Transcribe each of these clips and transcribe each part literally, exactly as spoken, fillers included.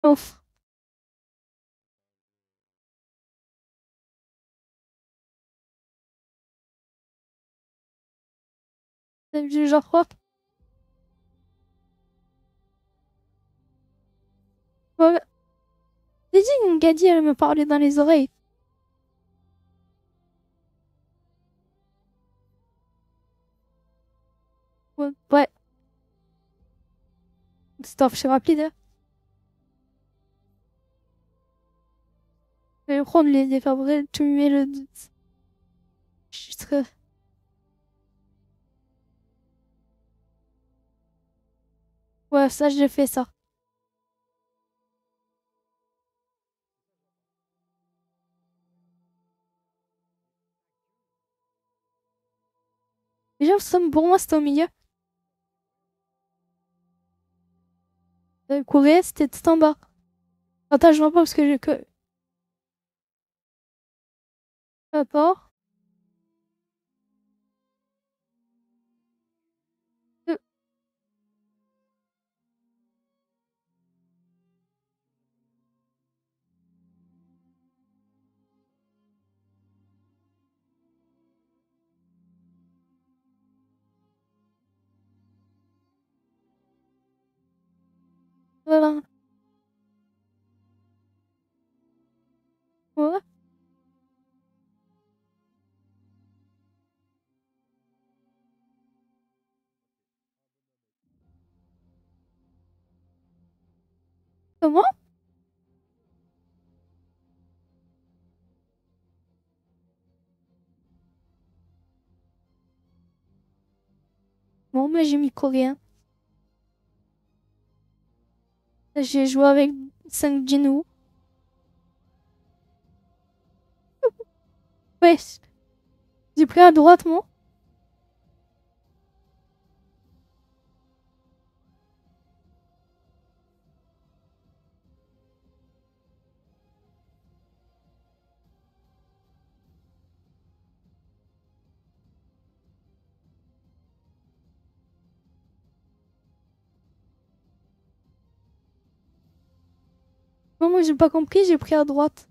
Ouf. T'as vu genre quoi? Ouais. J'ai dit une Gadi, elle me parlait dans les oreilles. Ouais. Ouais. Stop, je suis rapide. Je vais prendre les défavorables, tu me mets le doute. Je suis très... Ouais, ça, j'ai fait ça. Déjà, ça, pour moi, c'était au milieu. Euh, Courir, c'était tout en bas. Attends, je vois pas parce que j'ai que... Rapport. Euh, Voilà. Ouais. Comment? Bon, mais j'ai mis coréen. J'ai joué avec cinq Jinwoo. Ouais. J'ai pris à droite, moi. Non, moi, j'ai pas compris, j'ai pris à droite.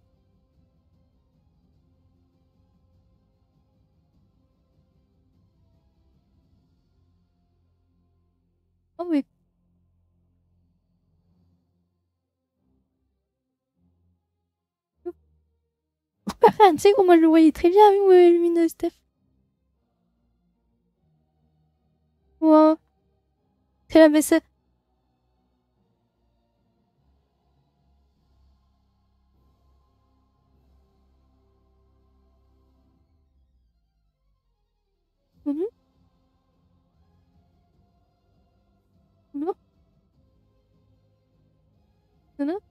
Oh, mais... Tu sais comment je le voyais très bien avec mon lumineux, Steph. Ouais. C'est la baissée. Mhm. Non, non, non.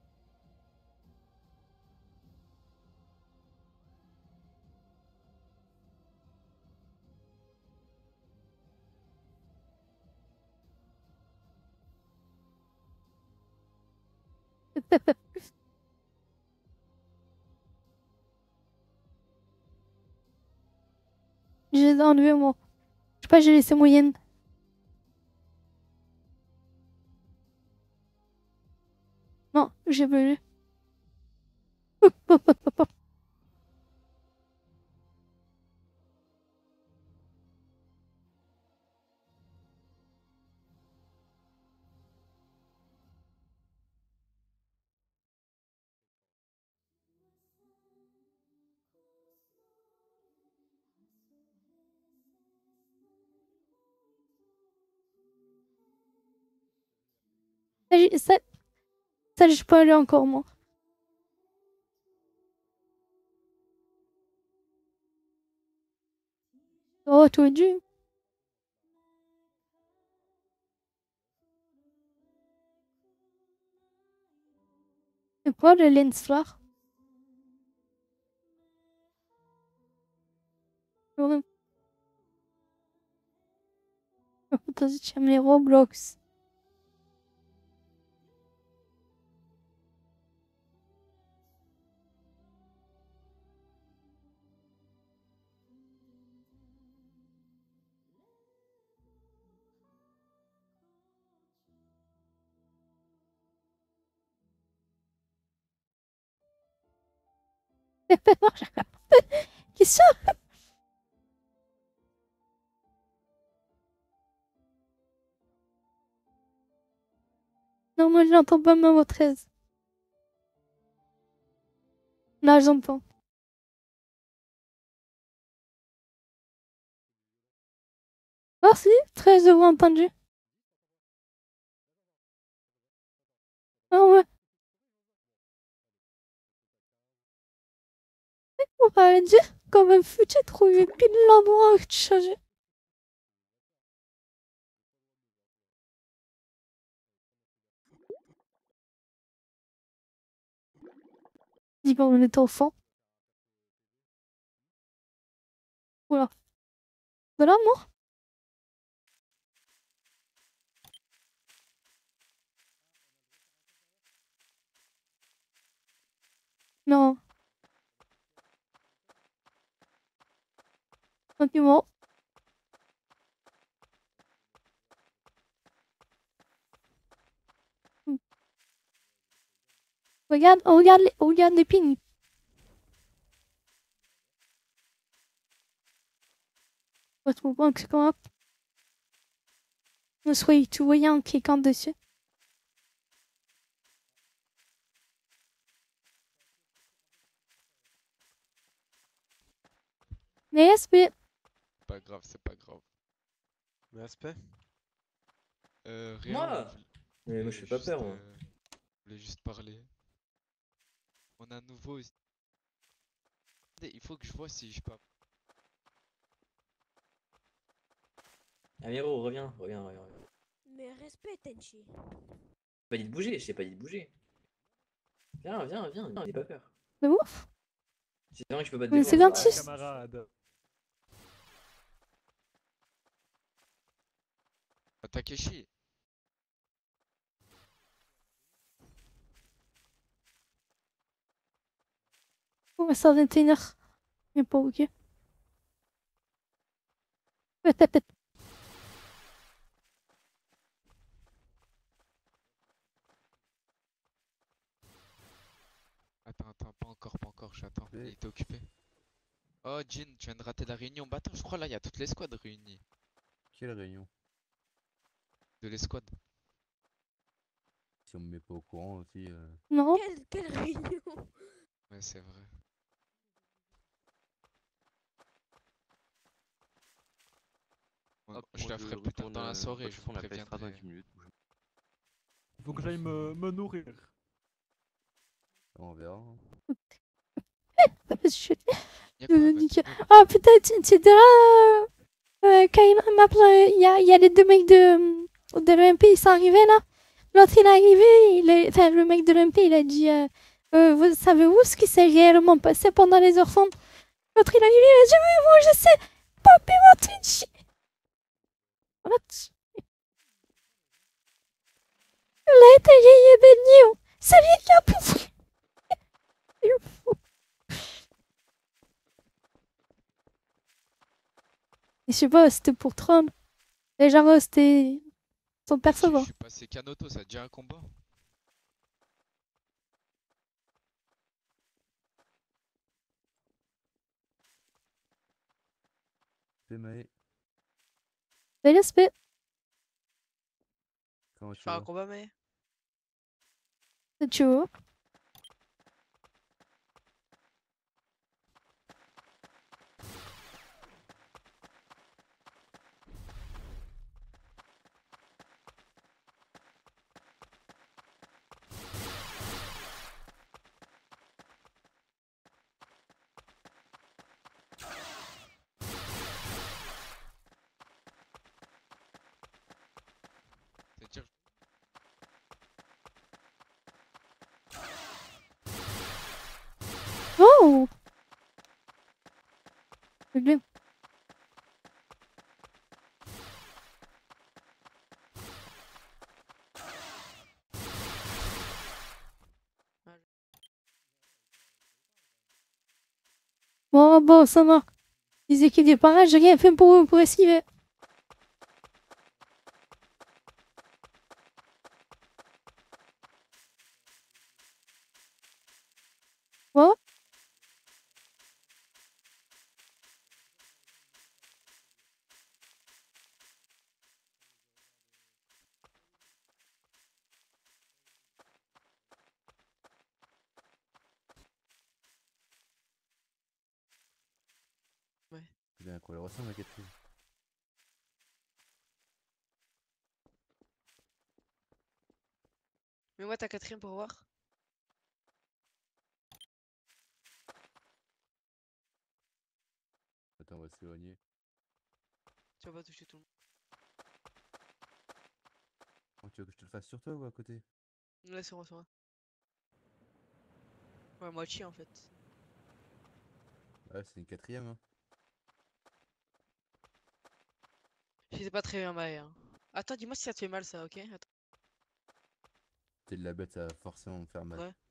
J'ai enlevé, moi. Je sais pas, j'ai laissé moyenne. Non, j'ai voulu. Ça, j'ai- ça, ça, j'ai pas lu encore, moi. Oh, tout dû. C'est quoi le lens flare? Ouais. Attends, j'aime les Roblox. Qu'est-ce que c'est? Non, moi j'entends pas ma voix treize. Là, j'entends. Ah si, treize euros entendu. Ah ouais. On va dire quand même fou, j'ai trouvé pile l'endroit où tu changeais. Dis pas, on est enfant. Oula. De là, moi? Non. Gentiment. Hmm. Regarde, regarde les, regarde les pings. On trouve pas que c'est comment. Ne soyez tout voyant en cliquant dessus. Mais S P. Pas grave, c'est pas grave. Mais aspect Euh, rien. Moi on Mais moi voulait je fais pas juste, peur. Moi. euh, on voulait juste parler. On a un nouveau. Il faut que je vois si je peux. Amiro, reviens, reviens, reviens. reviens. Mais respect, Tenchi. J'ai pas dit de bouger, je t'ai pas dit de bouger. Viens, viens, viens, n'aie pas peur. De ouf. C'est vrai que je peux pas te Mais c'est défendre. vingt-six. camarade. Ah, Takeshi. Ouais, ça vingt et une heures. Mais pas ok. Peut-être. Attends, attends, pas encore, pas encore, j'attends. Il était occupé. Oh, Jin, tu viens de rater la réunion. Bah attends, je crois là, il y a toutes les squads réunies. Quelle réunion? De l'escouade. Si on me met pas au courant aussi. Euh... Non. Quelle, quelle réunion. Ouais, c'est vrai. On- Hop, je moi, la ferai plus tard retourne, dans la euh, soirée, de je toute vous façon, on appelle Strad dans préviendrai. dix minutes. Il faut que j'aille me, me nourrir. On verra. Je... Y'a je quoi, me vas-y, dis que... go. Ah putain, tu tu étais là. Euh, quand il m'appelle, il y a, il y a les deux mecs de, de l'O M P, ils sont arrivés là. L'autre il est arrivé, il est... enfin le mec de l'O M P il a dit euh, euh, vous savez-vous ce qui s'est réellement passé pendant les heures sombres? L'autre il a dit il a dit oui, moi je sais, Papy Martinchi. What? Il a été grillé de Nyon. C'est lui qui a poussé. Il est fou. Je sais pas, c'était pour Tron. Et genre, c'était son Je perso. suis passé Kanoto, ça te dit un combat? Fais Maë. Salut, S P. Comment Je tu fais un vas? combat, mais. C'est chaud. C'est-à-dire. Oh! C'est bien. Bon, bon, ça marche. Les équipes des parages, j'ai rien fait pour, pour esquiver. Quoi? C'est bien quoi, elle ressemble à Catherine. Mais moi, ta quatrième pour voir. Attends, on va s'éloigner. Tu vas pas toucher tout le monde. Oh, tu veux que je te le fasse sur toi ou à côté? Là, sur moi, sur moi. Ouais, moitié en fait. Ouais, c'est une quatrième. Hein. J'étais pas très bien maillé. Hein. Attends, dis-moi si ça te fait mal ça, ok? Attends. T'es de la bête, ça va forcément me faire mal. Ouais.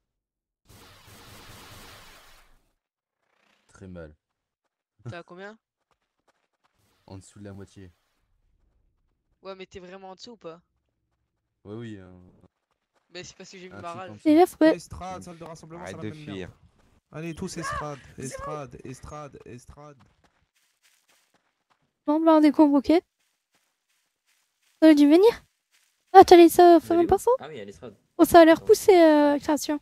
Très mal. T'as combien? En dessous de la moitié. Ouais, mais t'es vraiment en dessous ou pas? Ouais, oui. Hein. Mais c'est parce que j'ai mis Un ma petit rage. en dessous. Les respect. Estrade, salle de rassemblement, Arrête c'est de la même fuir. merde. Allez, tous estrade, estrade, estrade, estrade. Bon, bah on est convoqué. Ça aurait dû venir. Ah, t'as laissé ça Vous faire allez un où? perso? Ah oui, à l'estrade. Oh, ça a l'air poussé, euh, création.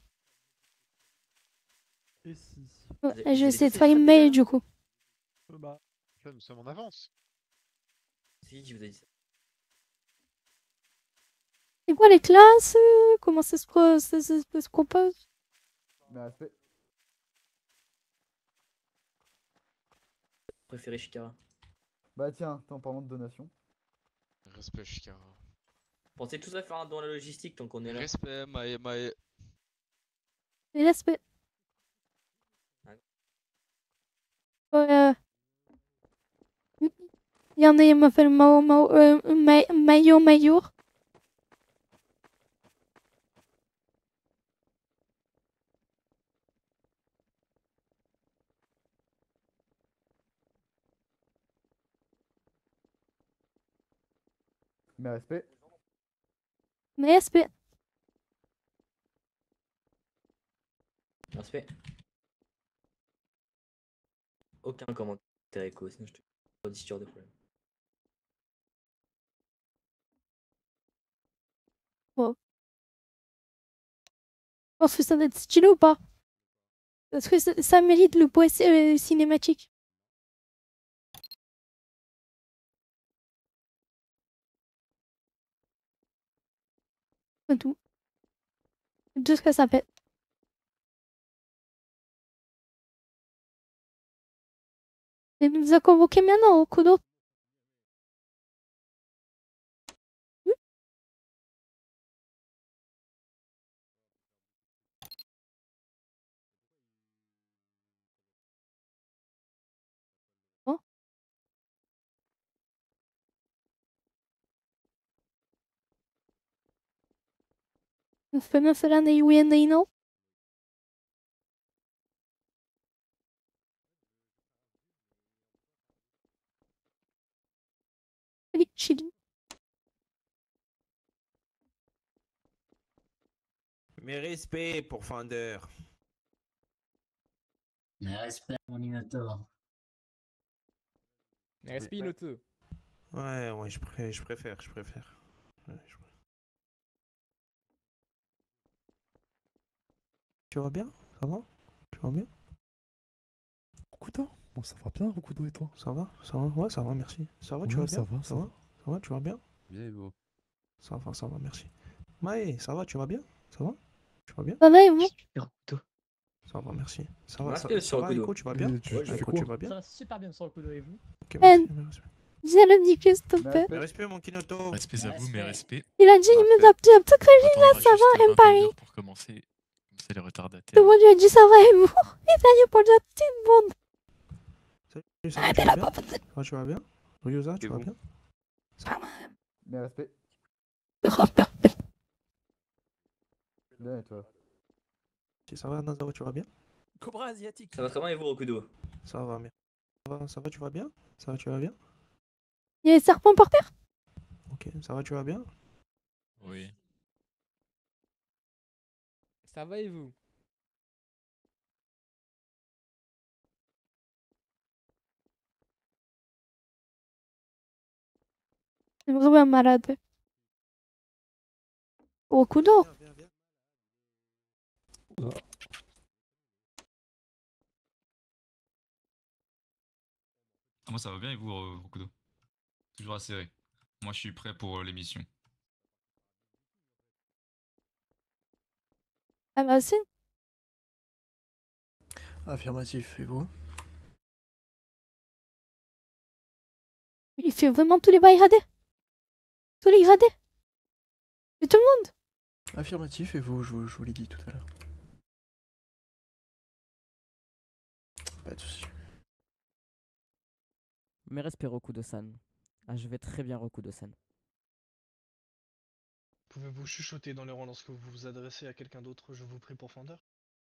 Et si. Ouais, Vous avez- je vous vais avez essayer de tous faire fait une ça mail déjà du coup. Euh, Bah, là, nous sommes en avance. Si, je vous ai dit ça. C'est quoi les classes? euh, Comment ça se, pro- ça, ça- ça se compose? Mais respect. Préféré Shikara. Bah tiens, t'en parlant de donation. Respect, Shikara. Pensez tous à faire un don à la logistique tant qu'on est là. Respect, Maë, Maë. Les respects. Ouais. Ouais, euh... Il y en a, il m'appelle Mao Mao, euh, Ma- Mayo Mayo. Mais respect. Mais respect. Respect. Aucun commentaire écho, sinon je te dis sur de problème. Je pense que ça doit être stylé ou pas? Parce que ça, ça mérite le poids euh, cinématique. C'est tout. C'est tout ce que ça fait. Il nous a convoqués maintenant, au Kudo. Oh. För مثلا يوين نينو. Allez, chill. Mes respects pour Fender. Mais respect mon Minotaur. Respect Inoto. Ouais, ouais, je, pré je préfère, je préfère. Ouais, je... Tu vas bien? Ça va? Tu vas bien? Rokudo? Bon, ça va bien, Rokudo, et toi? Ça va? Ça va? Ouais, ça va, merci. Ça va, tu Ouais, vas ça bien? va, Ça ça va? va. Ça va, tu vas bien? Bien et beau. Ça va, ça va, merci. Maë, ça va, tu vas bien? Ça va? Tu vas bien? Ça va et vous? Ça va, merci. Ça va, Merci, ça, monsieur ça va, Rokudo. Echo, tu vas bien? Et tu, Ouais, tu je fais Echo, quoi? tu vas bien? Ça va super bien sur le coup et vous. Ok, Euh, merci, merci. Dis à le Nicolas, s'il te Mais plaît. respect. Mes respects, mon Kinoto. Respect à vous, mais respect. Il a dit, il me a dit un petit crédit On là, ça attendra va, juste M Paris. vingt et une heures pour commencer. Comme ça, les Tout retardataires. le monde lui a dit ça va et vous. Il a dit pour la petite bande. Salut, ça va, Ah, tu mais vas la bien? pape. Ça va, tu vas bien? Ryoza, tu Et vas vous? bien? Mais respect. Bien et toi? Ça va, Nazawa, tu vas bien? Cobra asiatique. Ça va très bien et vous, Rokudo? Ça va, mais... Ça va, ça va, tu vas bien? Ça va, tu vas bien? Il y a les serpents par terre? Ok, ça va, tu vas bien? Oui. Ça va et vous? C'est vraiment un malade. Rokudo. Viens, viens, viens. Ah, moi ça va bien et vous, euh, Rokudo? Toujours acéré. Moi je suis prêt pour euh, l'émission. Ah bah si. Affirmatif, et vous? Il fait vraiment tous les bails radés. Tous les gradés. Et tout le monde. Affirmatif, et vous, je vous, je vous l'ai dit tout à l'heure. Pas de soucis. Mes respects, Rokudo-san. Ah, je vais très bien, Rokudo-san. Pouvez-vous chuchoter dans les rangs lorsque vous vous adressez à quelqu'un d'autre, je vous prie, pour Fender?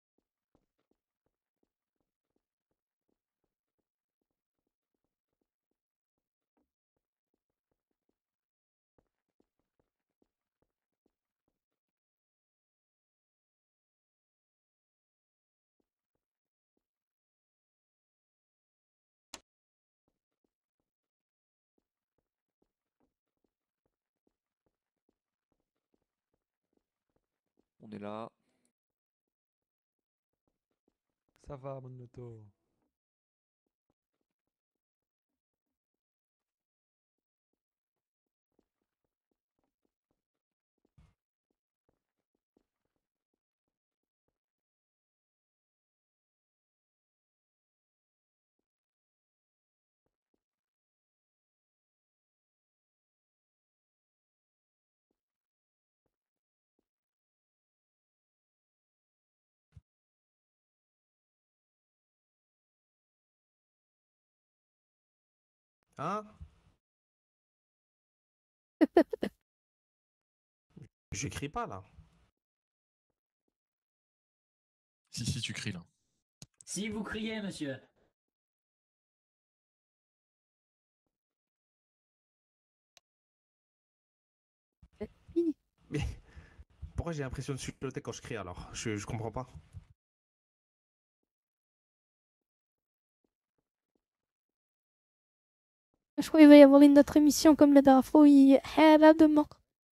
On est là. Ça va, mon moto. Hein? J'écris pas là. Si, si, tu cries là. Si vous criez, monsieur. Mais pourquoi j'ai l'impression de chuchoter quand je crie alors? Je, je comprends pas. Je crois qu'il va y avoir une autre émission comme la dernière fois où il y a de mort.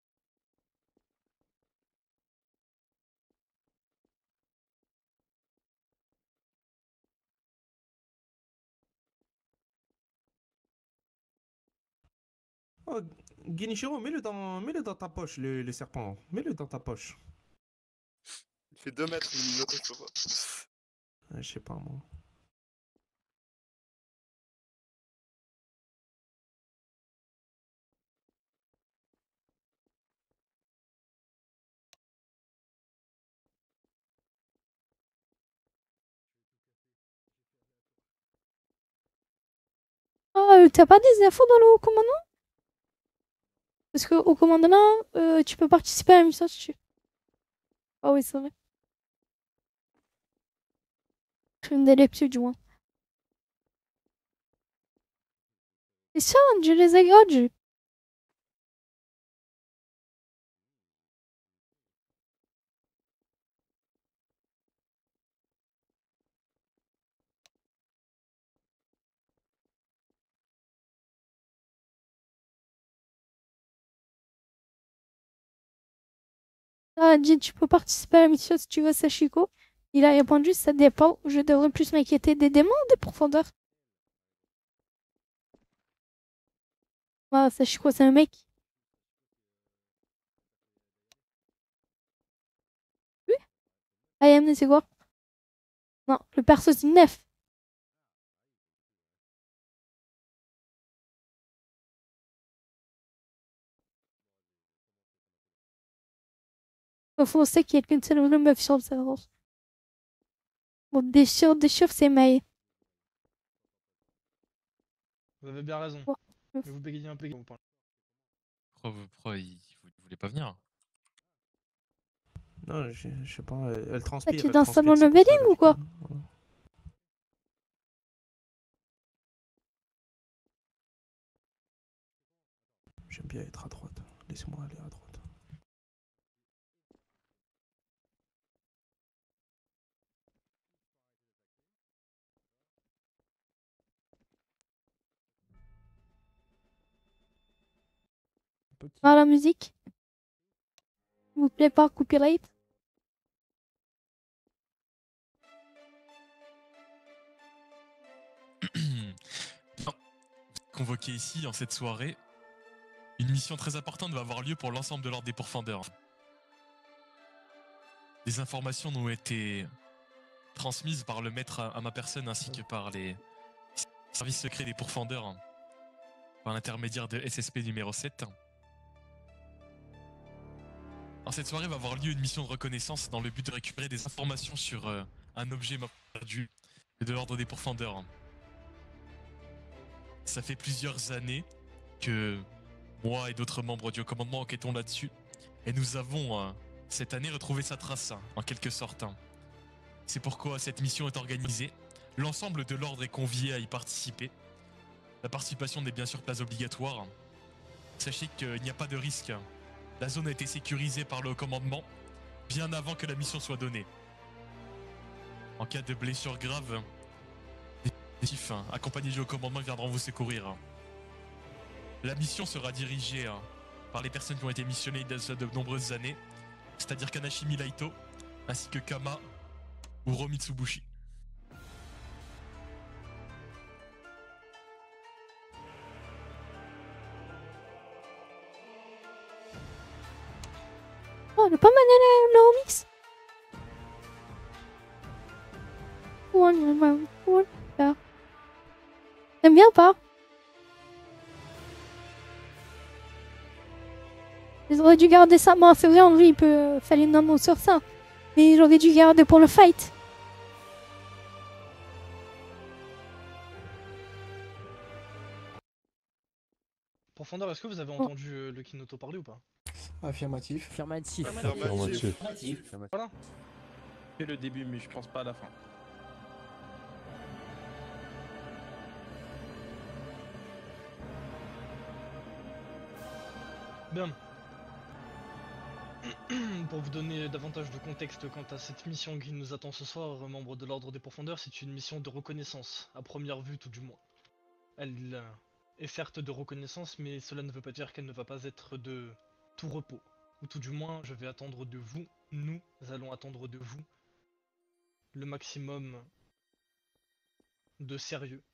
Oh, Genichiro, mets-le dans, mets-le dans ta poche, le, le serpent. Mets-le dans ta poche. Il fait deux mètres, le Minato, je peux pas. Euh, je sais pas, moi. Ah, euh, t'as pas des infos dans le haut commandement? Parce que au commandement, euh, tu peux participer à la mission si tu... Ah oui, c'est vrai. Je fais une lecture du moins. C'est ça, je les ai oggi. Ah, Jin, tu peux participer à la mission si tu veux, Sachiko. Il a répondu, ça dépend. Je devrais plus m'inquiéter des démons ou des profondeurs. Ah, Sachiko, c'est un mec. Oui. Ayane, c'est quoi? Non, le perso, c'est Nef. Faut sait qu'il y a qu'une seule vraie meuf sur le serveur. Bon, des sûr, des sûr, c'est May. Vous avez bien raison. Oh, Mais vous bégayez un peu. Vous parlez. Pourquoi, vous- pourquoi il, vous il voulait pas venir? Non, je, je sais pas, elle, elle Ah, transpire. tu es elle dans le transpire, salon c'est pour leveling ça, ou là, quoi? voilà. J'aime bien être à droite. Laissez-moi aller à droite. Ah, la musique. S'il vous plaît, pas copyright. Non, convoqués ici en cette soirée, une mission très importante va avoir lieu pour l'ensemble de l'ordre des pourfendeurs. Des informations nous ont été transmises par le maître à, à ma personne ainsi que par les services secrets des pourfendeurs par l'intermédiaire de S S P numéro sept. En cette soirée va avoir lieu une mission de reconnaissance dans le but de récupérer des informations sur euh, un objet perdu de l'ordre des pourfendeurs. Ça fait plusieurs années que moi et d'autres membres du haut commandement enquêtons là-dessus et nous avons euh, cette année retrouvé sa trace, en quelque sorte. C'est pourquoi cette mission est organisée. L'ensemble de l'ordre est convié à y participer. La participation n'est bien sûr pas obligatoire. Sachez qu'il n'y a pas de risque. La zone a été sécurisée par le haut commandement bien avant que la mission soit donnée. En cas de blessure grave, des effectifs accompagnés du haut commandement viendront vous secourir. La mission sera dirigée par les personnes qui ont été missionnées il y a de nombreuses années, c'est-à-dire Kanashimi Laito, ainsi que Kama Uro Mitsubushi. Oh, elle est pas mal le, le remix. One round, one là. T'aimes bien ou pas? Ils auraient dû garder ça. Bon, c'est vrai, en vrai, il peut faire une amont sur ça. Mais j'aurais dû garder pour le fight. Pourfendeur, est-ce que vous avez entendu euh, le Kinoto parler ou pas? Affirmatif. Affirmatif. Affirmatif. Affirmatif. Voilà. C'est le début, mais je pense pas à la fin. Bien. Pour vous donner davantage de contexte quant à cette mission qui nous attend ce soir, membre de l'ordre des pourfendeurs, c'est une mission de reconnaissance, à première vue tout du moins. Elle euh, est certes de reconnaissance, mais cela ne veut pas dire qu'elle ne va pas être de tout repos. Ou tout du moins, je vais attendre de vous, nous allons attendre de vous, le maximum de sérieux.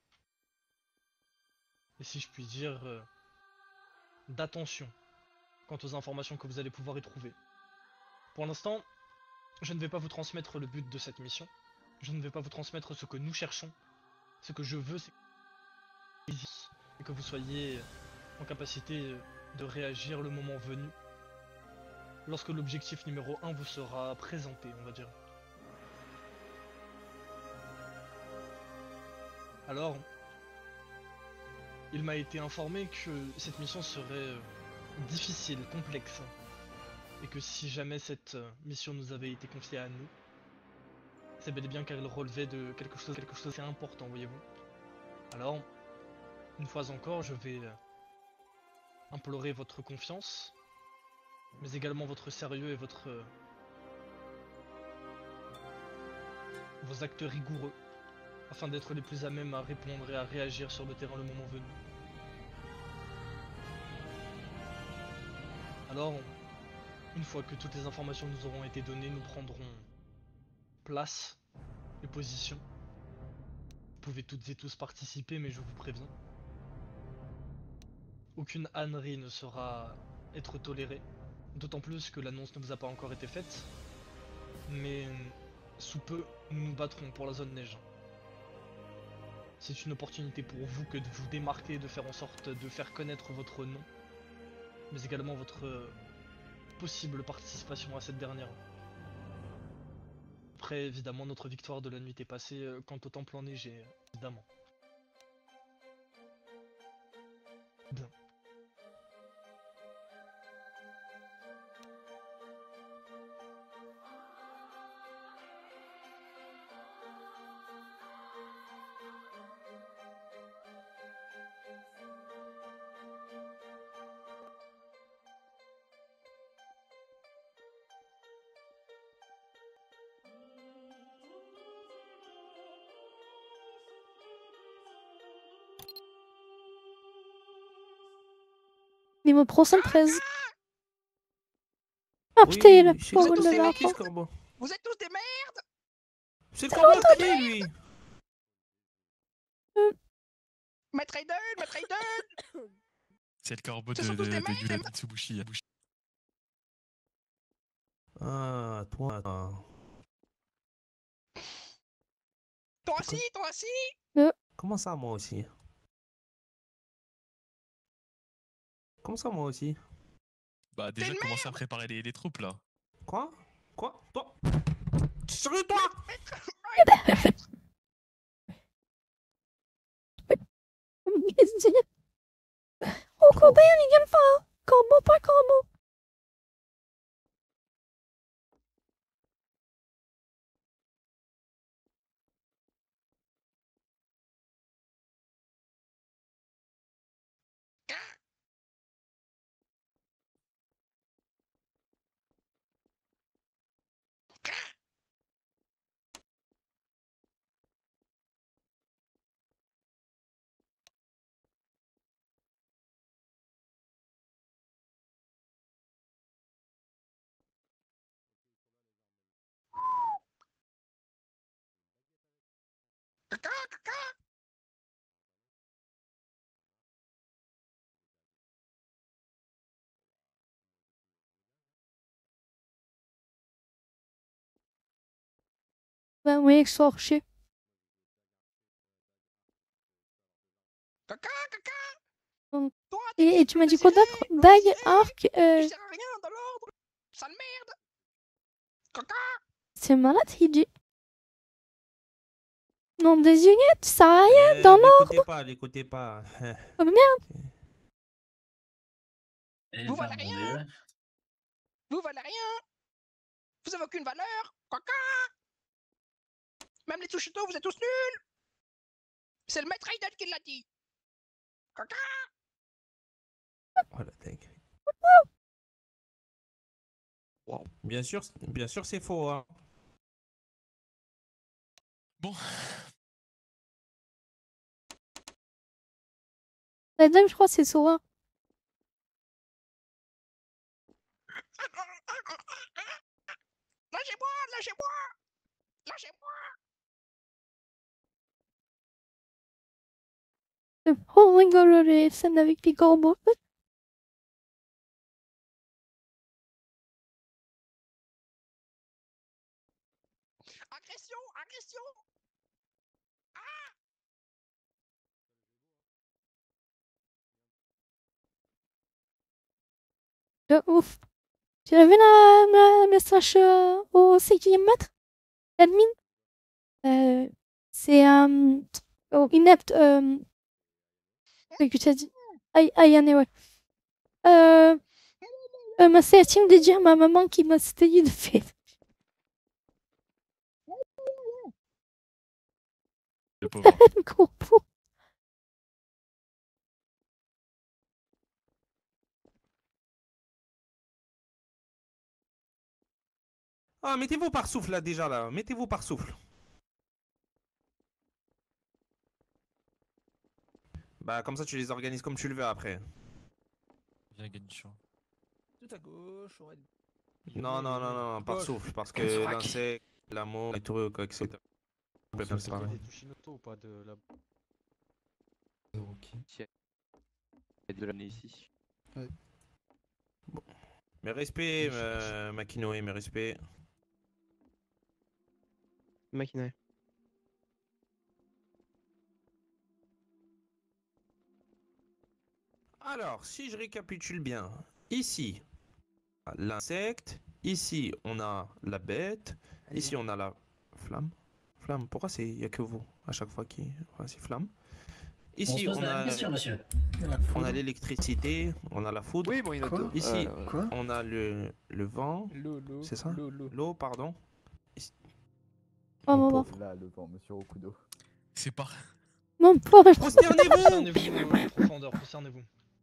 Et si je puis dire, euh, d'attention quant aux informations que vous allez pouvoir y trouver. Pour l'instant, je ne vais pas vous transmettre le but de cette mission. Je ne vais pas vous transmettre ce que nous cherchons. Ce que je veux, c'est que vous soyez en capacité de réagir le moment venu. Lorsque l'objectif numéro un vous sera présenté, on va dire. Alors, il m'a été informé que cette mission serait difficile, complexe, et que si jamais cette mission nous avait été confiée à nous, c'est bel et bien qu'elle relevait de quelque chose, quelque chose d'assez important, voyez-vous. Alors, une fois encore, je vais implorer votre confiance, mais également votre sérieux et votre vos actes rigoureux, afin d'être les plus à même à répondre et à réagir sur le terrain le moment venu. Alors, une fois que toutes les informations nous auront été données, nous prendrons place et position. Vous pouvez toutes et tous participer, mais je vous préviens. Aucune ânerie ne sera être tolérée, d'autant plus que l'annonce ne vous a pas encore été faite. Mais sous peu, nous nous battrons pour la zone neige. C'est une opportunité pour vous que de vous démarquer, de faire en sorte de faire connaître votre nom, mais également votre euh, possible participation à cette dernière. Après, évidemment, notre victoire de la nuit est passée euh, quant au temple enneigé, évidemment. Bien. Niveau Pro cent treize. Ah putain, le c'est pauvre qui, de c'est la qui, ce corbeau? Vous êtes tous des merdes! C'est le corbeau qui est, lui! Mais Maître Aiden, Maître Aiden. C'est le corbeau de, Ce sont de, tous des de, mecs, de, des de Mitsubishi. Ah, toi, toi. Toi aussi, toi aussi. Euh, Comment ça, moi aussi? Comment ça, moi aussi? Bah déjà commencer à préparer les, les troupes là. Quoi? Quoi? Toi? Sérieux, toi? Qu'est-ce que Oh, combien il gagne pas? Combo, pas combo. Ben oui, exorché. Bon. Et, et tu m'as dit quoi d'autre? Dague, arc, euh... Tu sers à rien dans l'ordre. Sale merde. Caca. C'est malade, il dit. Non, désigné, tu sers à rien Eh, dans l'écoutez l'ordre. pas, l'écoutez pas. Oh merde. Vous valez rien. Vous valez rien. Vous avez aucune valeur. Caca. Même les Tsushito, vous êtes tous nuls. C'est le maître Aiden qui l'a dit. Caca. Oh la dingue. Wow. Bien sûr, bien sûr, c'est faux. Hein. Bon. La dame, je crois, c'est Sora. Lâchez-moi, lâchez-moi. Lâchez-moi. C'est trop rigolo les scènes avec les corbeaux. Agression, agression. De ouf. Tu as vu la, la message euh, au cinquième mètre? Admin? Euh, c'est un... oh, inepte. Euh... Que tu as dit. Aïe, aïe, Yanné, ouais. Euh... euh ma septième de dire à ma maman qui m'a cité de fait. Le pauvre. Corbeau. Ah, mettez-vous par souffle là déjà là. Mettez-vous par souffle. Bah comme ça tu les organises comme tu le veux après. Viens, Genshin. Tout à gauche, on va... Non, non, non, non, par Gauche. souffle, parce que Gauche. l'insecte, l'amour, les trucs, et cetera. On peut pas le séparer. des Tushinoto ou pas de la. Ok. Il y a de l'année ici. Ouais. Bon. Mes respects, euh, Makinoe, mes respects. Makinoe. Alors, si je récapitule bien, ici, l'insecte, ici, on a la bête, ici, on a la flamme. Flamme, pourquoi c'est il n'y a que vous à chaque fois qui. Ouais, c'est flamme. Ici, On se on, pose la même a... question, monsieur. on a l'électricité, on a la foudre. Oui, bon, il y en a Quoi deux. Ici, Euh, Quoi on a le, le vent. L'eau, l'eau. C'est ça L'eau, l'eau. L'eau, pardon. Ici- Oh, Mon maman. pauvre. Là, le vent, monsieur Okudo. C'est pas. Mon pauvre. Prosternez-vous Prosternez-vous en profondeur, prosternez-vous.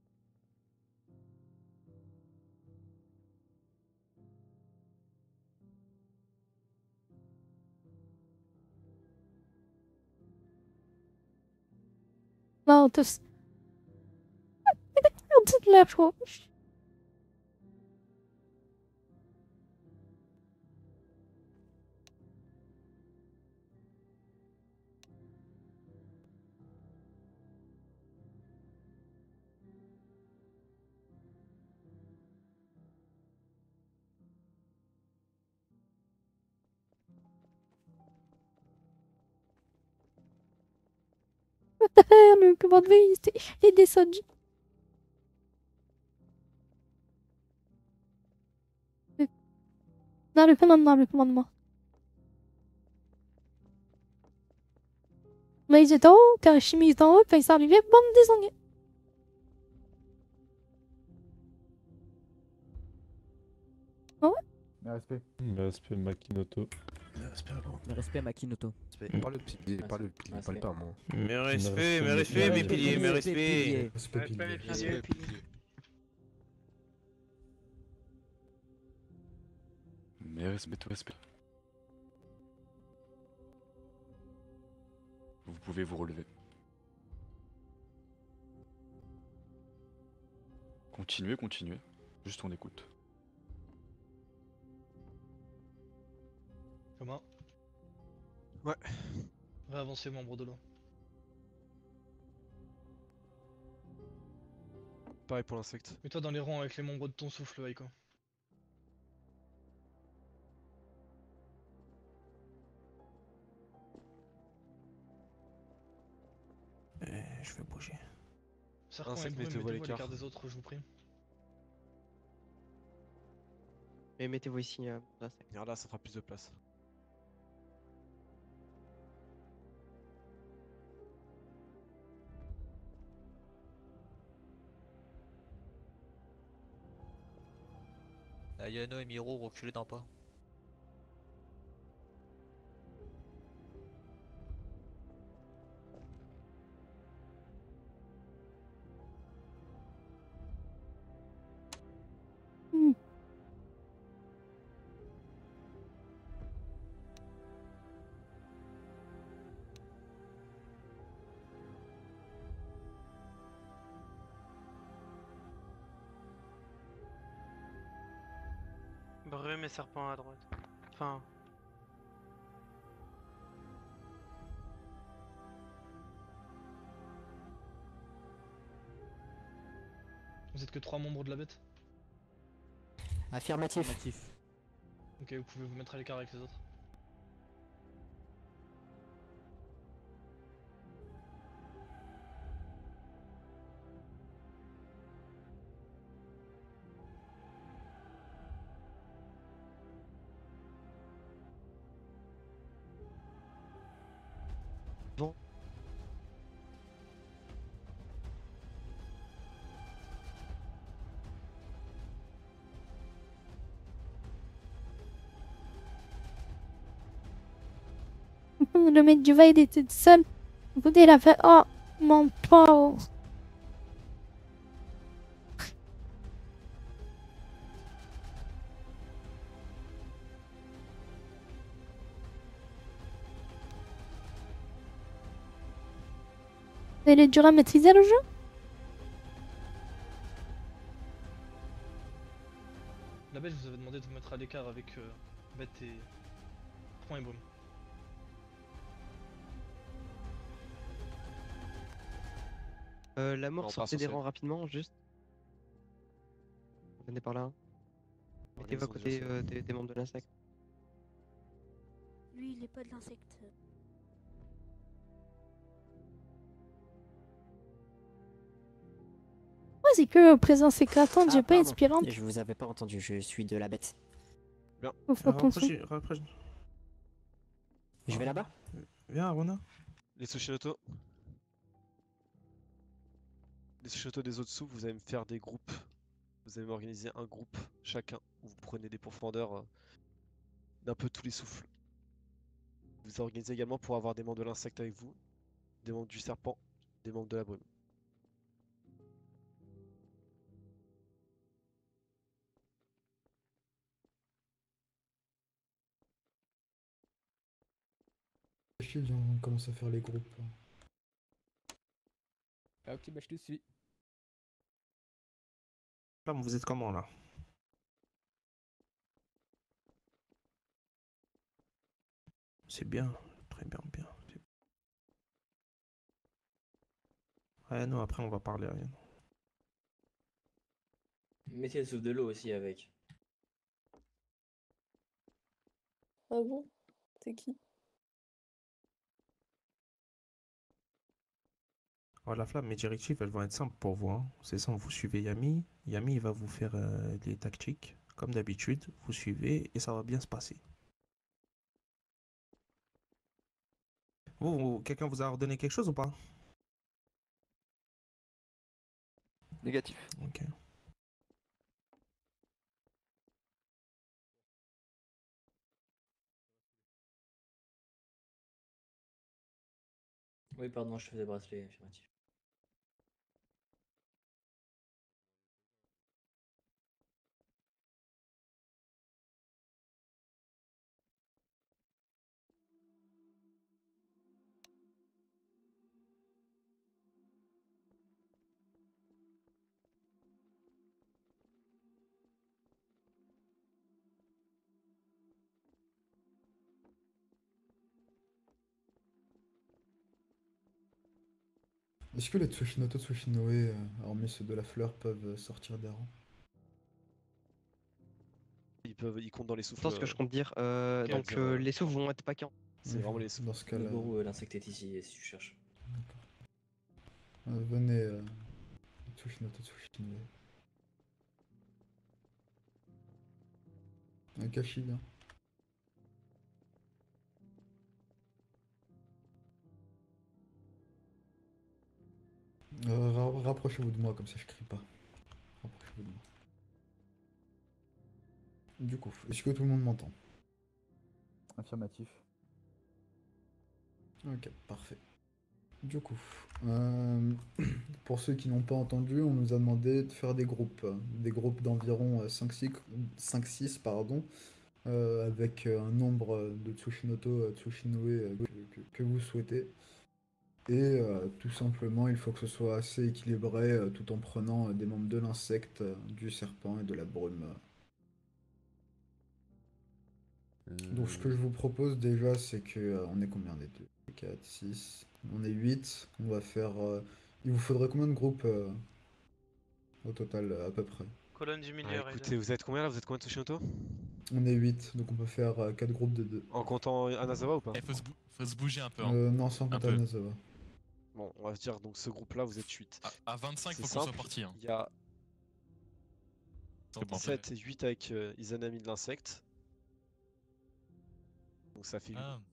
Non, tous. Toute la chose. le commandement, il était- il est descendu. Le- Non, le commandement, le commandement. Mais ils étaient en haut, quand Chimie était en haut, quand ils sont arrivés, bande descendue. Ah ouais? Mais respect. Mais respect Makinoto. Mais respect Makinoto. Parle, il parle, il parle pas, moi. Mais respect, mais respect, mes piliers, mais respect. Respect, pilier. Respect, pilier. Mais respect, tout respect. Vous pouvez vous relever. Continuez, continuez. Juste on écoute. Comment? Ouais. Réavancer, membre de l'eau. Pareil pour l'insecte. Mets-toi dans les rangs avec les membres de ton souffle, Aiko. Eh, je vais bouger. Serpent Insecte, et brume, mettez-vous à mettez-vous à l'écart. l'écart des autres, je vous prie. Et mettez-vous ici, euh, l'insecte. Regarde là, ça fera plus de place. Yano et Miro reculez d'un pas. Hmm. Brume et serpent à droite. Enfin. Vous êtes que trois membres de la bête? Affirmatif. Ok, vous pouvez vous mettre à l'écart avec les autres. Bon. Le mec du va, il était tout seul. Écoutez, il a fait oh mon pauvre. Il est dur à maîtriser le jeu. La bête vous avait demandé de vous mettre à l'écart avec euh, bête et point et brume. Euh, la mort, Non, sortez pas des censé. rangs rapidement, juste. Venez par là. Mettez-vous à ils ont côté déjà euh, des, des membres de l'insecte. Lui, il est pas de l'insecte. Ouais, c'est que présence éclatante, j'ai Ah, pas pardon. inspirante. Je vous avais pas entendu, je suis de la bête. Bien. Faut faire attention. Rapprochez, rapproche. Je vais là-bas. Viens, Aruna. Les Sushiroto. Les Sushiroto des autres sous, vous allez me faire des groupes. Vous allez m'organiser un groupe chacun où vous prenez des pourfendeurs euh, d'un peu tous les souffles. Vous organisez également pour avoir des membres de l'insecte avec vous, des membres du serpent, des membres de la brume. Chill, on commence à faire les groupes. là. Ah, ok, bah je te suis. Là, vous êtes comment là? C'est bien, très bien, bien. c'est- Ouais, non, après on va parler à rien. Mettez le souffle de l'eau aussi avec. Ah bon? C'est qui? Alors, la flamme, mes directives, elles vont être simples pour vous. Hein. C'est simple, vous suivez Yami. Yami, il va vous faire euh, les tactiques. Comme d'habitude, vous suivez et ça va bien se passer. Vous, vous- quelqu'un vous a ordonné quelque chose ou pas? Négatif. Ok. Oui, pardon, je faisais bracelet affirmatif. Est-ce que les Tsushinoto Tsushinoe, euh, hormis ceux de la fleur, peuvent euh, sortir des rangs? Ils peuvent, ils comptent dans les souffles. Attends, ce que je compte dire, euh, Ok, donc dire, euh, euh, les souffles vont être paquants. C'est vraiment les souffles. Dans ce cas-là, Noboru, euh, l'insecte est ici, si tu cherches. euh, venez, euh, Tsushinoto Tsushinoe. Akashi, viens. Euh, ra- rapprochez-vous de moi, comme ça je crie pas. Rapprochez-vous de moi. Du coup, est-ce que tout le monde m'entend? Affirmatif. Ok, parfait. Du coup, euh, pour ceux qui n'ont pas entendu, on nous a demandé de faire des groupes, euh, des groupes d'environ euh, cinq six, pardon, euh, avec euh, un nombre euh, de Tsushinoto, euh, Tsushinoe euh, que, que- que vous souhaitez. Et euh, tout simplement, il faut que ce soit assez équilibré euh, tout en prenant euh, des membres de l'insecte, euh, du serpent et de la brume. Donc ce que je vous propose déjà, c'est que euh, on est combien? On est deux, quatre, six, on est huit. On va faire. euh, Il vous faudrait combien de groupes euh, au total euh, à peu près? Colonne du milieu, Ah, Raiden. écoutez, vous êtes combien là? Vous êtes combien de Tsushimoto? On est huit, donc on peut faire euh, quatre groupes de deux. En comptant Anazawa ou pas? Il faut, se bou- faut se bouger un peu. Hein. Euh, non, sans Un compter peu. Anazawa. Bon, on va se dire donc ce groupe-là, vous êtes huit. À, à vingt-cinq, C'est faut qu'on soit simple, parti. Hein. Il y a C'est bon. sept et huit avec euh, Izanami de l'insecte. Donc ça fait huit. Ah.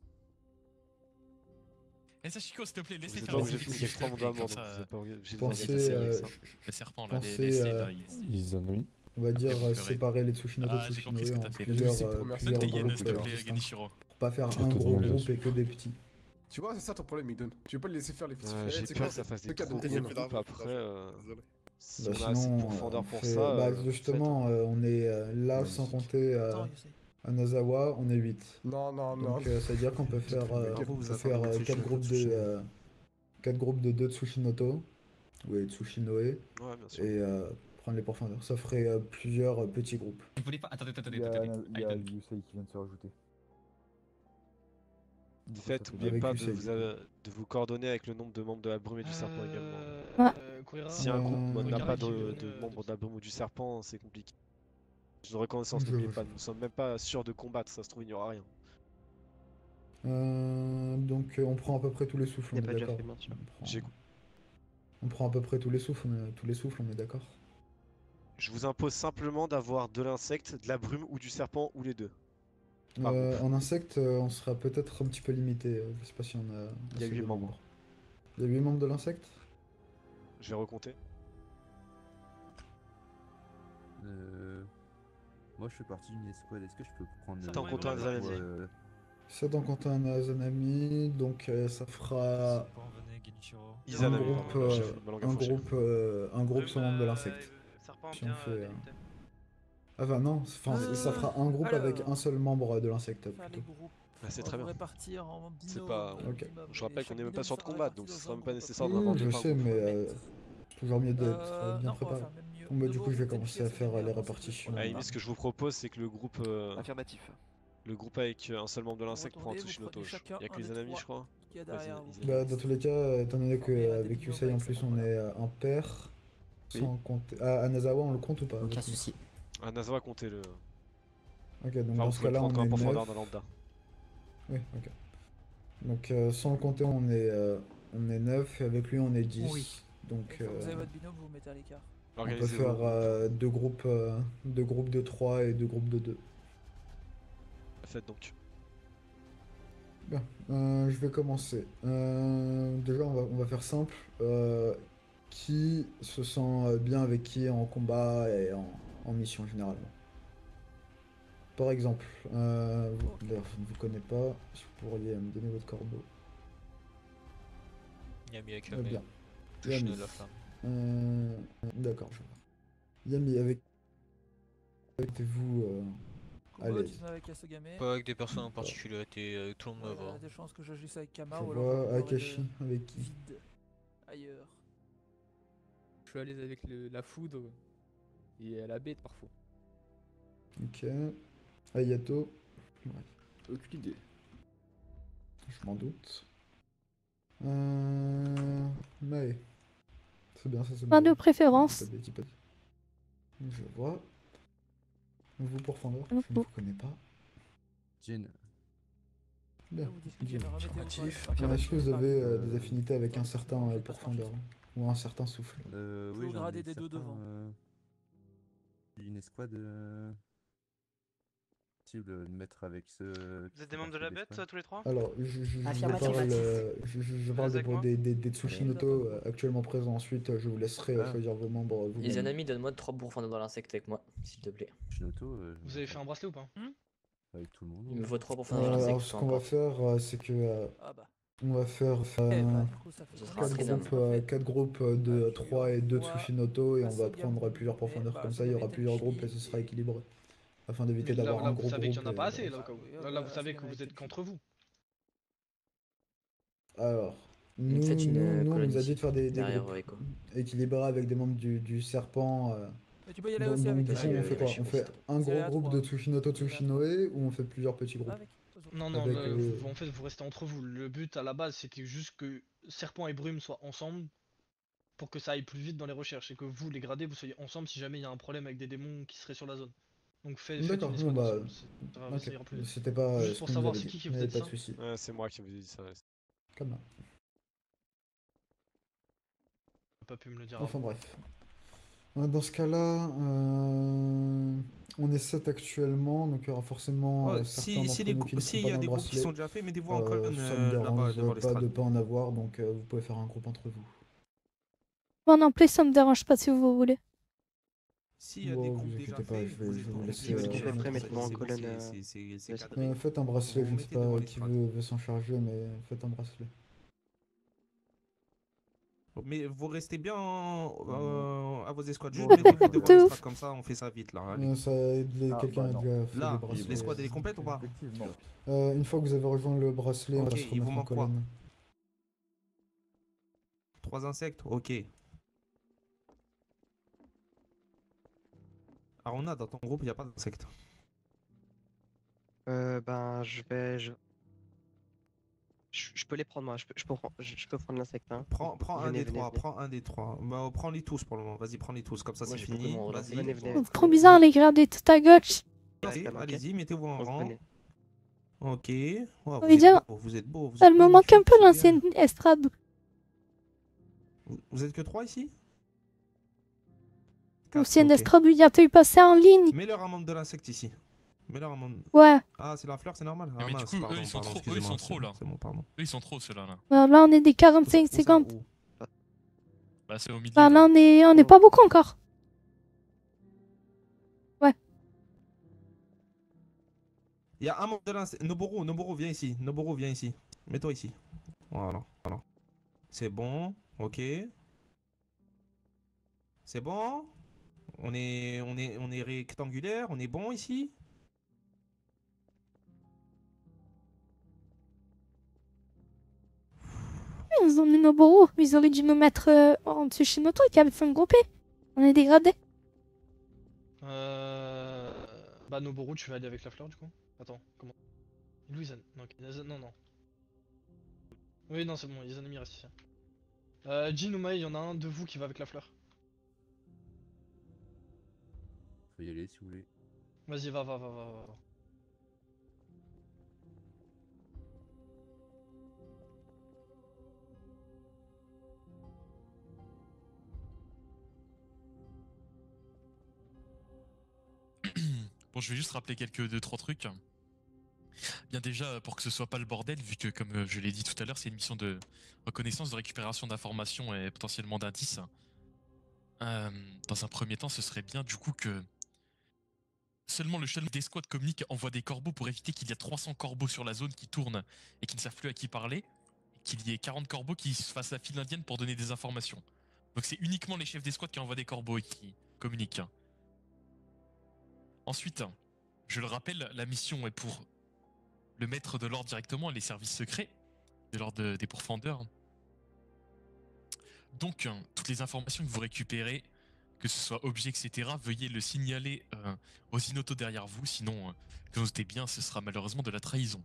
Eh Sachiko, s'il te plaît, laissez Vous êtes faire pas les obligé de équipes, finir s'il te trois plaît, mandats à comme mort, ça, donc vous êtes pas obligé de Pensez, organiser euh, avec ça. Les serpents là, les, Pensez, laissez euh, là. ils- Izanami. On va dire vous euh, pleurez. séparer les Tsushinoto Ah, j'ai compris ce Tsushinoe que en t'as fait. plusieurs, C'est euh, pour plusieurs Donne tes groupes yens, s'il te euh, plaît, distincts, Genichiro. pour pas faire J'ai un gros totalement groupe raison. et que des petits. Tu vois, c'est ça ton problème, Midon. Tu veux pas le laisser faire les petits Euh, frères, J'ai c'est peur quoi, que ça fasse c'est des quatre trop groupes, gros plus groupes d'argent, après. euh, Désolé. Si Bah, on a assez de sinon, pourfendeurs euh, pour fait- ça. bah, euh, justement, euh, on est euh, là sans compter euh, Attends, Yosei. Anazawa, on est huit. Non, non, non. Donc euh, ça veut dire qu'on peut faire, euh, Vous, on vous peut attendez faire les euh, quatre Tsushinoto groupes de Tsushinoe. euh, quatre groupes de deux Tsushinoto, oui, Tsushinoe, Ouais, bien sûr. et euh, prendre les pourfendeurs. Ça ferait euh, plusieurs euh, petits groupes. Vous voulez pas. Attendez, attendez, Il y a, attendez. il y a Aiden. Yusei qui vient de se rajouter. Du coup, Faites, ça fait n'oubliez Avec pas de Yusei, vous, du coup. euh, de vous coordonner avec le nombre de membres de la brume et du serpent également. Euh, Ouais. euh, Kurira, Si un groupe Euh, n'a Kurira pas qui de, veut de une- membres de la brume ou du serpent, c'est compliqué. Une reconnaissance, Je n'oubliez vois, pas, je nous ne sommes même pas sûrs de combattre, ça se trouve, il n'y aura rien. Euh, donc euh, on prend à peu près tous les souffles, Il on n'y a est pas déjà d'accord. fait, bien sûr. On prend- J'ai- On prend à peu près tous les souffles, on est, tous les souffles, on est d'accord. Je vous impose simplement d'avoir de l'insecte, de la brume ou du serpent ou les deux. Par Euh, groupe. en insecte, euh, on sera peut-être un petit peu limité. euh, Je sais pas si on a. Il y a assez huit de membres. Il y a huit membres de l'insecte? Je vais recompter. Euh... Moi je fais partie d'une escouade, est-ce que je peux prendre... T'en euh, comptes un pour, Zanami. euh, Ça dans compte un Azanami, donc euh, ça fera un Izanami, groupe, pardon, j'ai euh, fait ma langue à un fourcher. groupe, euh, un groupe sans membre de euh, l'insecte. Serpent, Si on bien, fait, euh, euh, Delictem. Enfin non, enfin, Euh, ça fera un groupe avec alors, un seul membre de l'insecte Faire les plutôt. groupes. Ah, c'est On très va bien. répartir en binôme. C'est pas. Ok. Je rappelle qu'on Et n'est même chaque pas sûr de binôme sera combattre, donc réparti ce dans sera un même pas groupe nécessaire Oui, d'inventer je par sais, groupe. mais euh, toujours mieux d'être Euh, bien non, on va préparé. faire même mieux. Bon bah du Noboru, coup je vais Tenchi, commencer à ça fait faire euh, bien les avancer le répartitions. truc. À la limite, ce que je vous propose, c'est que le groupe. euh, Affirmatif. Le groupe avec euh, un seul membre de l'insecte prend un Retournez, vous Tsushinoto. prenez Il chacun y a que un les des Izanami, trois je crois. qu'il y a Ouais, derrière Izan- vous. Izanami. Bah dans tous les cas, euh, étant donné Formez un des qu'avec binômes Yusei en avec plus ça, on voilà. est euh, un pair, Oui. sans compter... Ah, Anazawa on le compte ou pas? Aucun avec nous souci. Ah, Nazawa, comptez le. Ok, donc Enfin, dans vous ce pouvez le cas-là on prendre comme un est pourfendeur neuf. d'un lambda. Oui, ok. Donc euh, sans le compter on est euh, on est neuf et avec lui on est dix. Oui. Donc Une fois que vous avez euh, votre binôme, vous vous mettez à l'écart. on peut Organisez-vous. faire euh, deux groupes, euh, deux groupes de trois et deux groupes de deux. Faites donc. Bien, euh, je vais commencer. Euh, déjà, on va, on va faire simple. Euh, qui se sent bien avec qui en combat et en, en mission généralement? Par exemple, euh, vous, d'ailleurs, je ne vous connais pas, si vous pourriez me donner votre corbeau. Yami avec Eh la bien, touche Yami. de la flamme. Euh, D'accord, je vois. Yami, avec, avec vous, euh, Kubo, allez. tu te mets avec Yasogame. Pas avec des personnes en particulier, t'es avec tout le monde me Ouais, il y a va. des chances que j'agisse avec Kama Je ou alors vois je m'occuperai Akashi, de avec qui? vide ailleurs. Je suis à l'aise avec le- la foudre et la bête parfois. Ok. Ayato. Ouais. Aucune idée. Je m'en doute. Euh... Mae. C'est bien, ça c'est Pas bon. de préférence. Pas de bêtises, pas de- Je vois. Vous pour Fandor, Mm, je ne vous connais pas. Jin. Bien. Vous discutez, Jin. mais remettez-vous quand Affirmatif. même. Euh, Est-ce que vous Affirmatif. avez euh, des affinités avec un certain euh, pour Fandor ou un certain souffle? Euh, Plus oui, haut j'en gradé ai des deux certains, devant. euh, Une escouade. Euh... Possible de mettre avec ce. Vous êtes des membres de la bête, tous les trois? Alors, je, je, je, je Affirmatif. parle, euh, je, je, je parle Reste des, avec moi. des, des, des Tsushimoto euh, actuellement présents. Ensuite, euh, je vous laisserai euh, Ah. choisir vos membres vous-même. Izanami, donne-moi trois pourfendeurs dans l'insecte avec moi, s'il te plaît. Shinoto. euh, Vous avez fait un bracelet ou pas? Avec tout le monde. Il me faut trois Euh, pourfendeurs dans alors, l'insecte, ce peu qu'on va importe. faire, euh, c'est que euh, Ah bah. on va faire euh, Eh bah, du coup, ça fait Ce sera combien un quatre trinôme. groupes, euh, quatre groupes euh, de Incluant trois et deux moi, Tsushimoto et on va Masogame, prendre plusieurs eh profondeurs. bah, Comme ça, il y aura Masogame, plusieurs Tenchi groupes et ce sera et- équilibré. Afin Mais d'éviter là, d'avoir là, un vous gros savez qu'il y en a groupe. pas et assez, là, voilà. au cas où. oui, Là, là, bah, vous savez que Asugame vous avec êtes Tenchi. qu'entre vous. Alors, Vous me nous, faites une, nous, euh, nous, on nous a colonie dit de faire des, des derrière groupes Echo. équilibrés avec des membres du, du serpent. euh, Mais tu peux y aller Donc, aussi donc avec du coup, Vas-y, on euh, fait quoi? On Hiroshima, fait s'il te plaît. un Vous allez gros à groupe trois. de Tsushimoto Vous allez à trois. Tsushinoe ou on fait plusieurs petits groupes? Avec. Non, non, Avec, le- euh, vous- en fait, vous restez entre vous. Le but à la base, c'était juste que Serpent et Brume soient ensemble pour que ça aille plus vite dans les recherches et que vous, les gradés, vous soyez ensemble si jamais il y a un problème avec des démons qui seraient sur la zone. Donc faites, faites D'accord, une non, escouade bah, ensemble, c'est- ça, va- ça ok. ira plus vite. C'était pas euh, Juste ce pour qu'on nous savoir avait c'est dit. qui qui Il n'y vous avait êtes pas de ça. souci. Ouais, c'est moi qui vous ai dit ça. ouais. Comme ça. T'as pas pu me le dire Enfin avant. bref. Euh, Dans ce cas-là, euh, on est sept actuellement, donc il y aura forcément Oh, euh, si- certains si d'entre les nous grou- qui ne s'il seront y pas a dans des le groupes qui bracelet. sont déjà faits, mettez-vous en Euh, colonne ça euh, me dérange là-bas devant pas de l'estrade. pas en avoir, donc euh, vous pouvez faire un groupe entre vous. Moi non plus, ça me dérange pas si vous voulez. S'il y a Bon, des vous groupes déjà inquiétez pas, faits, je vais- vous je êtes vais vous pas laisser, obligé de euh, les faire faire, notre c'est groupe. bon, colonne, c'est- euh, c'est- c'est- c'est de cadré. Euh, faites un bracelet, Vous je ne sais mettez devant pas qui l'estrade. veut, veut s'en charger, mais faites un bracelet. Mais vous restez bien euh, à vos escouades. Juste Bon, mettez-vous devant De l'estrade, ouf. comme ça on fait ça vite là. Allez. Euh, ça, les- Ah, quelqu'un bah a non. déjà fait Là, des bracelets. l'escouade elle est complète ou pas? Effectivement. Euh, une fois que vous avez rejoint le bracelet, on Ok, va se il vous remettre en manque quoi? colonne. Trois insectes? Ok. Arona, dans ton groupe, il n'y a pas d'insectes. Euh, ben, je vais. Je... Je, je peux les prendre, moi. Je peux, je peux, prendre, je, je peux prendre l'insecte. Hein. Prends, prends un Venez, des venez, trois, venez. prends un des trois. Bah, prends-les tous pour le moment. Vas-y, prends-les tous, comme ça Moi, c'est j'ai pas fini. vraiment relancé. Vas-y. Venez, venez. C'est trop bizarre, les gradés tout à gauche. Allez, Ok. allez-y, mettez-vous en On se rang. connaît. Ok. Wow, vous, Oui, êtes déjà, beau, vous êtes beau, vous Elle êtes me manque un peu magnifique, c'est bien. l'ancienne estrade. Vous, vous êtes que trois ici? Quatre, L'ancienne ok. estrade où il y a pu passer en ligne. Mets-leur un membre de l'insecte ici. Mets-leur un membre. Ouais. Ah, c'est la fleur, c'est normal. Ah, Ah, mais du mince, coup, eux, pardon, ils sont pardon, trop, eux, ils sont excusez-moi, trop c'est- là. C'est bon, pardon. Eux, ils sont trop ceux-là. Là. Alors là, on est des quarante-cinq Où ça, secondes. où Bah, c'est au milieu. Bah, là. là, on est, on est pas beaucoup encore. Ouais. Il y a un membre de l'insecte. Noboru, Noboru, viens ici. Noboru, viens ici. Mets-toi ici. Voilà, voilà. C'est bon, ok. C'est bon. On est, on est, on est rectangulaire, on est bon ici. Ils ont mis nos bourreaux. Ils auraient dû nous mettre euh, en dessus chez notre truc avec un groupé. On est dégradés. Euh... Bah, Noboru, tu vas aller avec la fleur du coup? Attends, comment? Louise, non, ok, Izan- non, non. Oui, non, c'est bon, Izanami reste ici. Euh, Jin ou Mai, il y en a un de vous qui va avec la fleur. Faut y aller si vous voulez. Vas-y, va, va, va, va, va. va. je vais juste rappeler quelques deux trois trucs. Bien déjà, pour que ce soit pas le bordel, vu que comme euh, je l'ai dit tout à l'heure, c'est une mission de reconnaissance, de récupération d'informations et potentiellement d'indices. Euh, dans un premier temps, ce serait bien du coup que seulement le chef des squads communique envoie des corbeaux pour éviter qu'il y ait trois cents corbeaux sur la zone qui tournent et qui ne savent plus à qui parler, et qu'il y ait quarante corbeaux qui se fassent la file indienne pour donner des informations. Donc c'est uniquement les chefs des squads qui envoient des corbeaux et qui communiquent. Ensuite, je le rappelle, la mission est pour le maître de l'ordre directement et les services secrets de l'ordre des pourfendeurs. Donc, toutes les informations que vous récupérez, que ce soit objets, et cetera, veuillez le signaler euh, aux inotos derrière vous, sinon, euh, que vous notez bien, ce sera malheureusement de la trahison.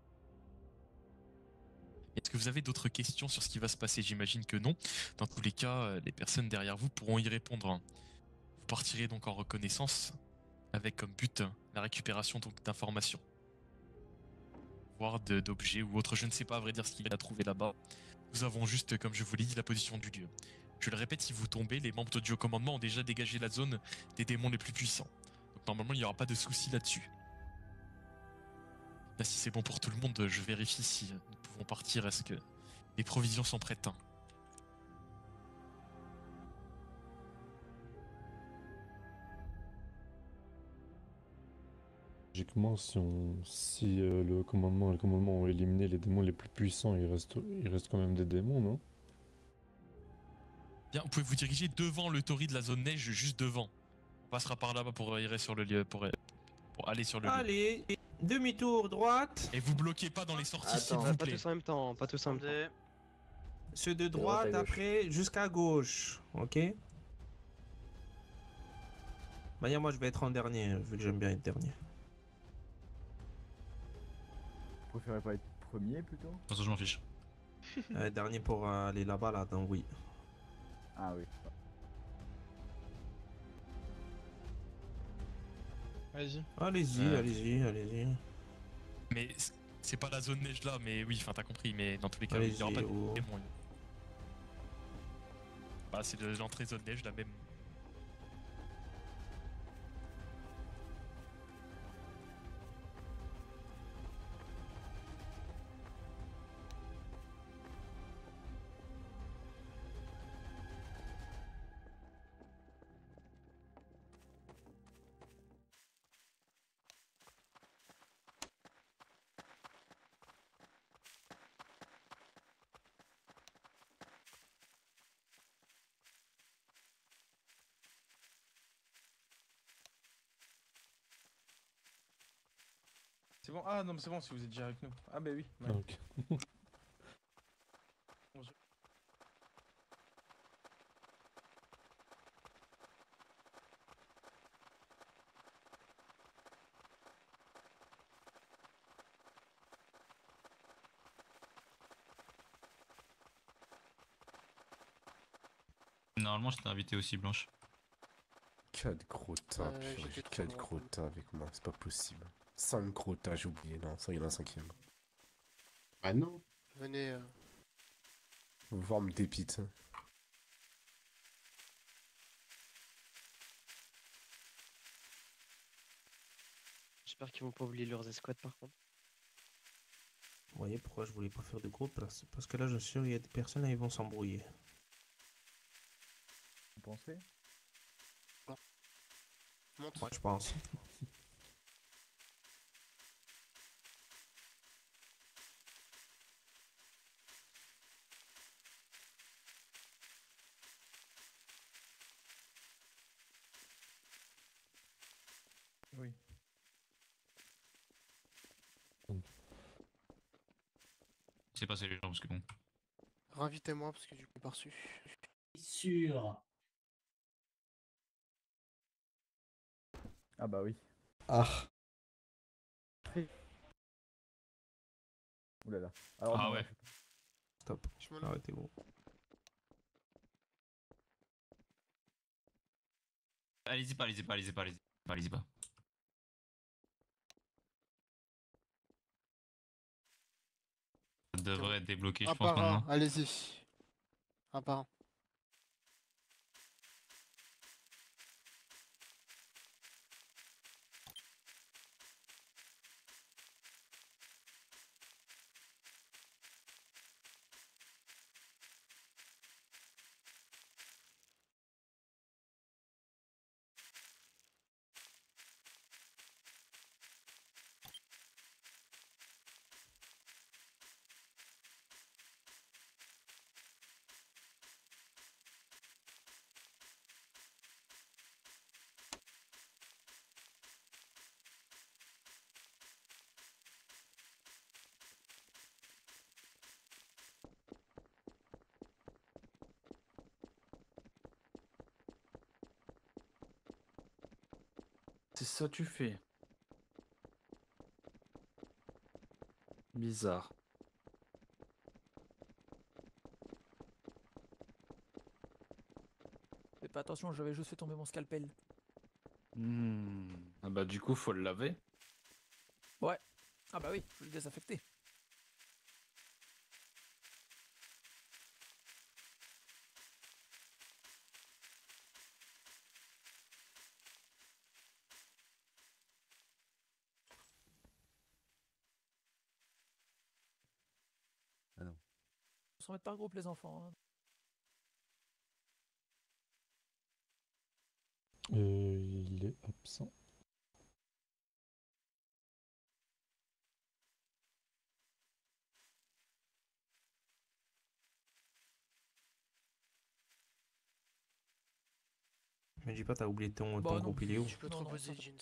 Est-ce que vous avez d'autres questions sur ce qui va se passer? J'imagine que non. Dans tous les cas, euh, les personnes derrière vous pourront y répondre. Vous partirez donc en reconnaissance, avec comme but la récupération d'informations. Voire d'objets ou autres, je ne sais pas à vrai dire ce qu'il a trouvé là-bas. Nous avons juste, comme je vous l'ai dit, la position du lieu. Je le répète, si vous tombez, les membres du haut commandement ont déjà dégagé la zone des démons les plus puissants. Donc normalement, il n'y aura pas de souci là-dessus. Là, si c'est bon pour tout le monde, je vérifie si nous pouvons partir. Est-ce que les provisions sont prêtes? Logiquement, si, on, si euh, le commandement et le commandement ont éliminé les démons les plus puissants, il reste, il reste quand même des démons, non? Bien, vous pouvez vous diriger devant le tori de la zone neige, juste devant. On passera par là-bas pour aller sur le lieu, pour, pour aller sur le lieu. Allez, demi-tour droite. Et vous bloquez pas dans les sorties, s'il vous Pas plaît. tous en même temps, pas tous en même temps. Ceux de droite, droite à gauche. après, jusqu'à gauche. Ok. Maya, moi je vais être en dernier, vu que j'aime bien être dernier. Vous préférez pas être premier plutôt? Pour ça, je m'en fiche. Euh, dernier pour euh, aller là-bas, là, donc oui. Ah oui. Vas-y. Allez-y, Euh, allez-y, allez-y. Mais c'est pas la zone neige là, mais oui, enfin t'as compris, mais dans tous les cas, Allez-y, il n'y aura pas de oh. démons. Bah c'est de l'entrée zone neige, la même. C'est bon? Ah non, mais c'est bon si vous êtes déjà avec nous. Ah bah oui. ouais. Ah, ok. Bonjour. Normalement, je t'ai invité aussi, Blanche. quatre gros tas, Euh, purée, j'étais j'ai trop quatre loin. gros tas avec moi, c'est pas possible. cinq gros tas, j'ai oublié, non, ça il y en a un cinquième. Ah non. Venez. Euh... Vous voir me dépite. J'espère qu'ils vont pas oublier leurs escouades par contre. Vous voyez pourquoi je voulais pas faire de groupe là? C'est parce que là, je suis sûr qu'il y a des personnes là, ils vont s'embrouiller. Vous pensez? Monte. Moi, je pense. Oui. C'est passé les gens parce que bon. Réinvitez-moi parce que du coup, pas reçu. Sûr. Ah bah oui. Ah. Oulala. Alors, Ah non, ouais. Stop. Je me lève. Arrêtez-vous. Allez-y pas, allez-y pas, allez-y pas, allez-y pas, allez-y pas. Ça devrait être débloqué, je Un pense, par un, maintenant. allez-y. Un par un. c'est ça tu fais. Bizarre. Fais pas attention, j'avais juste fait tomber mon scalpel. Hmm. Ah bah du coup, faut le laver. Ouais. Ah bah oui, je l'ai désaffecté. Ah non. Faut s'en mettre par groupe les enfants. hein. Euh, il est absent. Mais dis pas, t'as oublié ton, Bah ton non, groupe, il est où? Tu peux te Non, non, reposer, ça- Jin.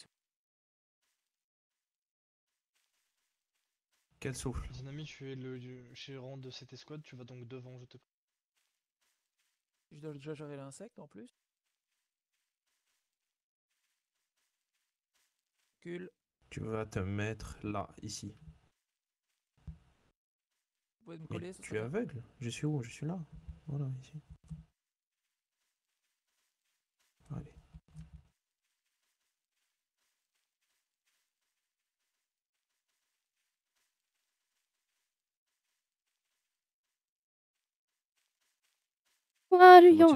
Quel souffle? Dynami, tu es le gérant de cette escouade, tu vas donc devant, je te prie. Je dois déjà gérer l'insecte en plus. Cul. Tu vas te mettre là, ici. Vous pouvez me Mais coller, ça tu es serait bien. aveugle? Je suis où? Je suis là. Voilà, ici. Allez. Wario.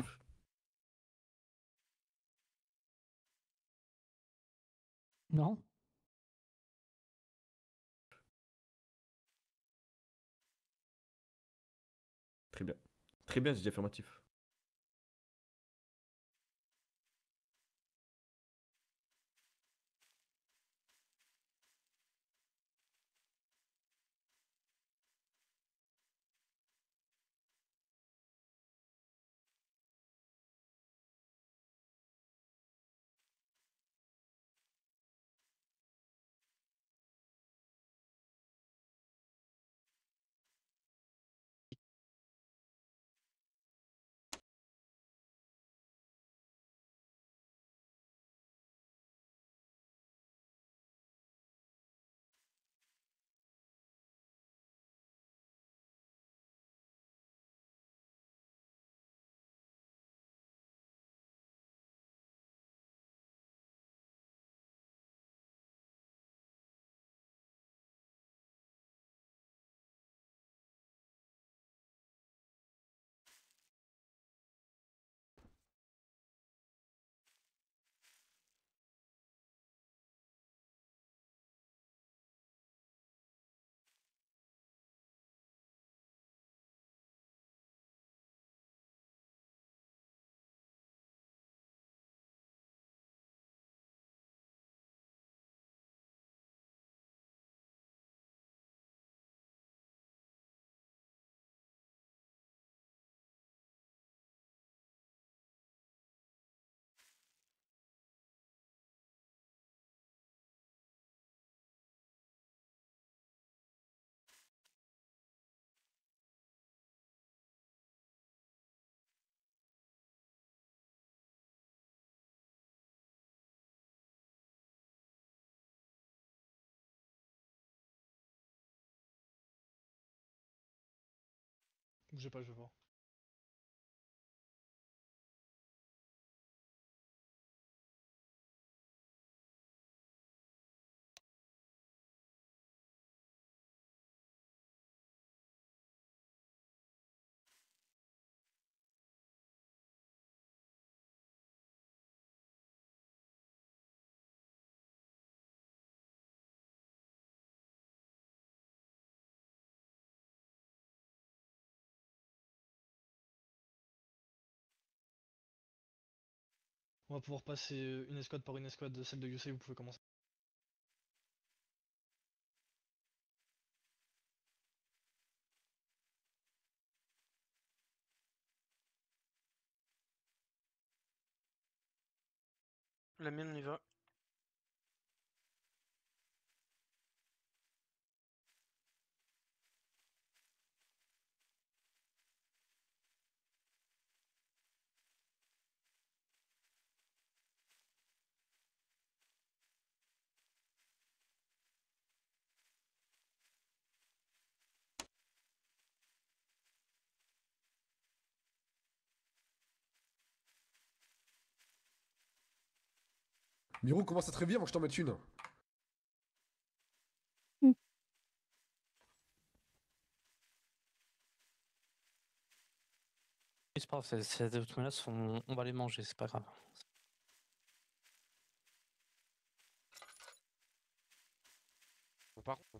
Non. Très bien. Très bien, j'ai dit affirmatif. Bougez pas, je vais voir. On va pouvoir passer euh, une escouade par une escouade, celle de Yusei, vous pouvez commencer. La mienne, on y va. Mirou commence à te réveiller avant que je t'en mette une. C'est pas grave, c'est- c'est- de toute manière, on, on va les manger, c'est pas grave. Par contre,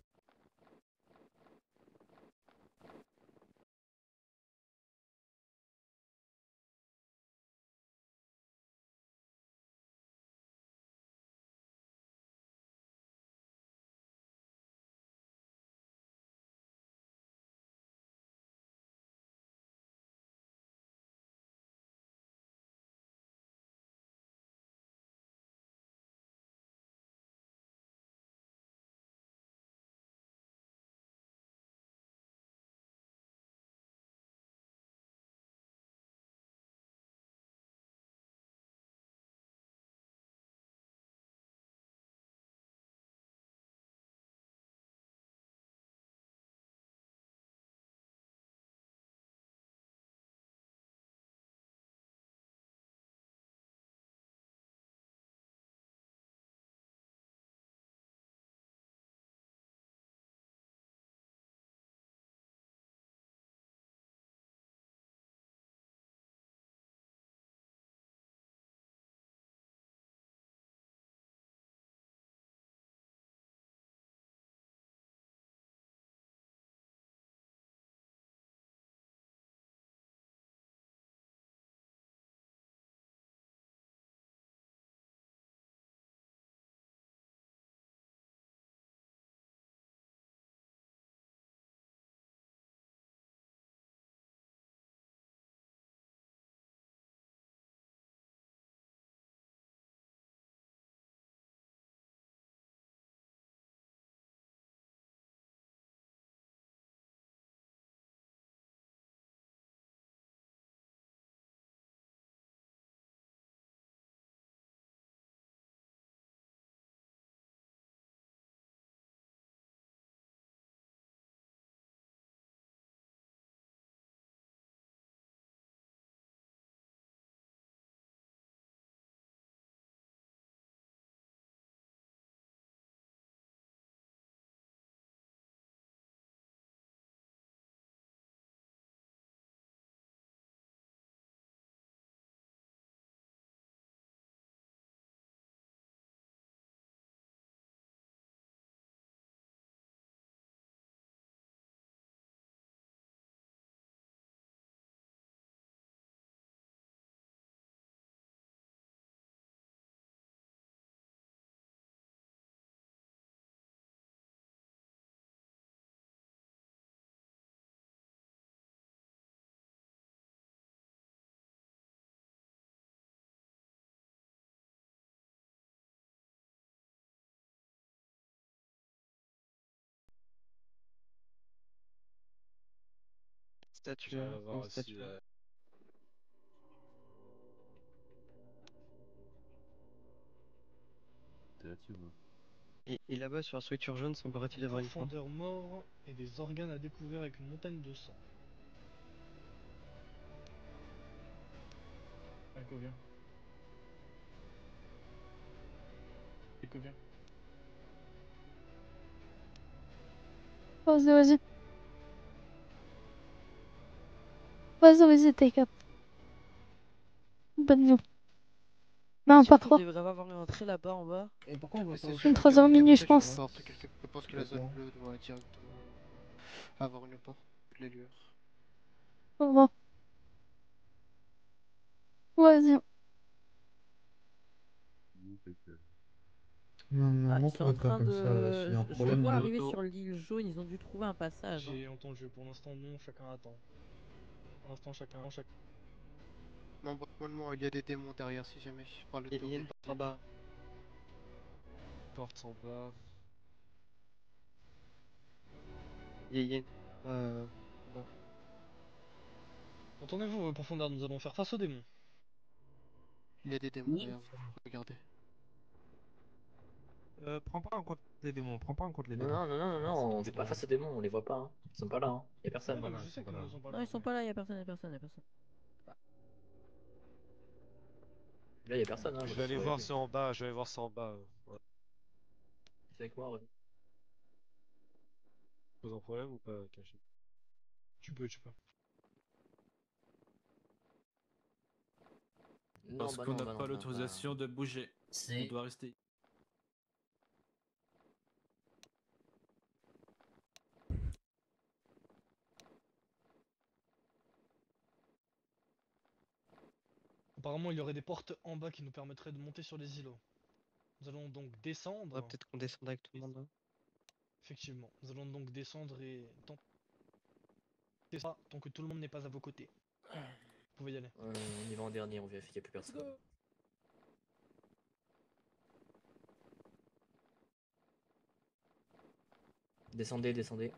statue, On hein, va voir une aussi, statue. euh, T'es là-dessus ou pas? Et, et là-bas, sur la structure jaune, semblerait-il y avoir une porte. Fondeur mort et des organes à découvrir avec une montagne de sang. Echo, viens. Echo, viens. Vas-y, vas-y. Vas-y, vas-y, take up. Bonne vue. Non, pas trop. Il devrait avoir une entrée là-bas en bas. Et pourquoi on voit pas Une trois heures minuit, je pense. Porte, quelque- Je pense que la zone bleue doit directement avoir une porte. Les lueurs. Au revoir. Vas-y. Non, non, Ah, ils montre sont en votre cas train comme ça, de. s'il y a un Je problème. vois on- arriver sur l'île jaune, ils ont dû trouver un passage. hein. J'ai entendu, pour l'instant non, chacun attend. Pour l'instant chacun, chacun. Non, normalement, il y a des démons derrière si jamais. Par le Il y a une porte en bas. Porte en bas. Il y a, il y a une... Euh... en bas. Entendez-vous, profondeur, nous allons faire face aux démons. Il y a des démons derrière vous. Regardez. Euh, prends pas en compte les démons, prends pas en compte les Non, démons. non, non, non, non, on fait pas face aux démons, on les voit pas. Hein. Ils sont pas là, hein. Y a personne. Non, mais je sais qu'ils ne sont pas là. Non, ils sont pas là, y'a personne, y'a personne, y'a personne. Là, y a personne. Hein, Je moi, vais aller suis voir avec ça en bas, je vais aller voir ça en bas. euh, ouais. C'est avec moi, René. Pose un problème ou pas, caché? Tu peux, tu peux. Non, Parce bah qu'on non, n'a bah non, pas bah non, l'autorisation de bouger. On C'est- doit rester. Apparemment, il y aurait des portes en bas qui nous permettraient de monter sur les îlots. Nous allons donc descendre. Faudrait peut-être qu'on descende avec tout le monde. hein. Effectivement, nous allons donc descendre et tenter ça tant que tout le monde n'est pas à vos côtés. Vous pouvez y aller. Euh, on y va en dernier, on vérifie qu'il n'y a plus personne. Descendez, descendez.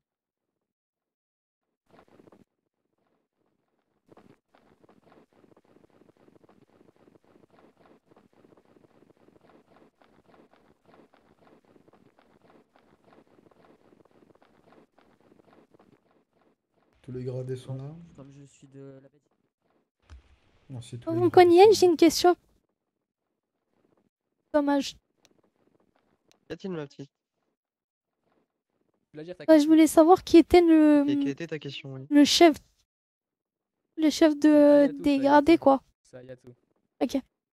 Tous les gradés sont là. Comme je suis de la bête. Non, si tous les Mon gradés Cogniel, sont j'ai une question. Dommage. Catine, ma petite. Tu l'as dit à ta Ouais, je voulais savoir qui était le, Et quelle était ta question, oui? le chef. Le chef de Ayatou, des c'est gradés, Ayatou. quoi. C'est Ayatou. Ok.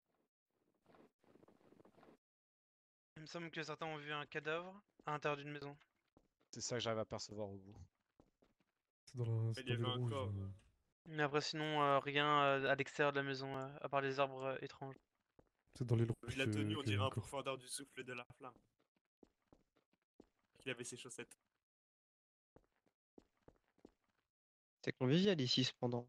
Il me semble que certains ont vu un cadavre à l'intérieur d'une maison. C'est ça que j'arrive à percevoir au bout. C'est dans la. Il C'est y dans l'île avait un rouge. corps. euh. Mais après, sinon, euh, rien euh, à l'extérieur de la maison, euh, à part les arbres euh, étranges. C'est dans l'île Vu rouge la que- tenue, on qu'il y a dirait un encore. pourfendeur du souffle de la flamme. Il avait ses chaussettes. C'est convivial ici, cependant.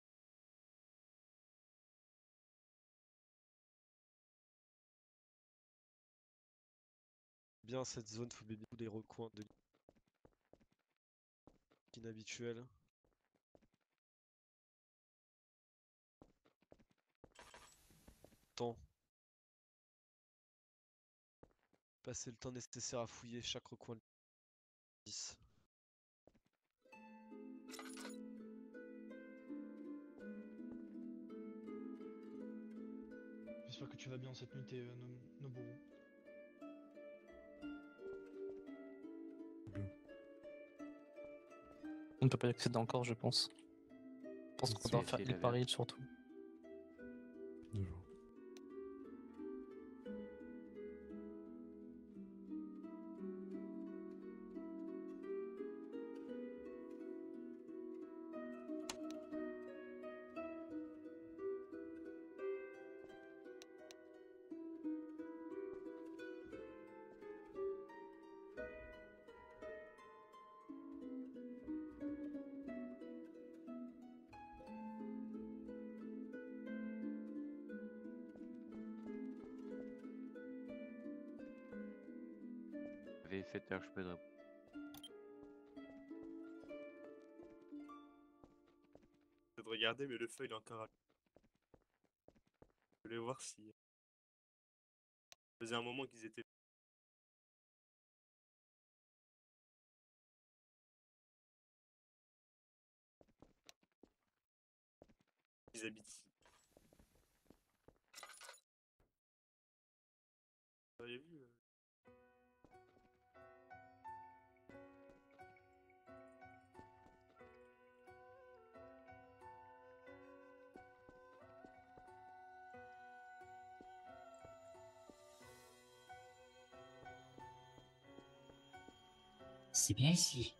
Bien cette zone, faut baigner tous les recoins de inhabituels. Temps. Passer le temps nécessaire à fouiller chaque recoin de dix. J'espère que tu vas bien cette nuit, et euh, nos, nos bourreaux. On ne peut pas y accéder encore, je pense. Je pense qu'on doit faire Vérifier les la paris surtout. J'avais sept heures, je peux te répondre. de regarder, mais le feu il est encore. Je voulais voir si. Ça faisait un moment qu'ils étaient. Ils habitent ici. Vous avez vu euh, C'est bien ici.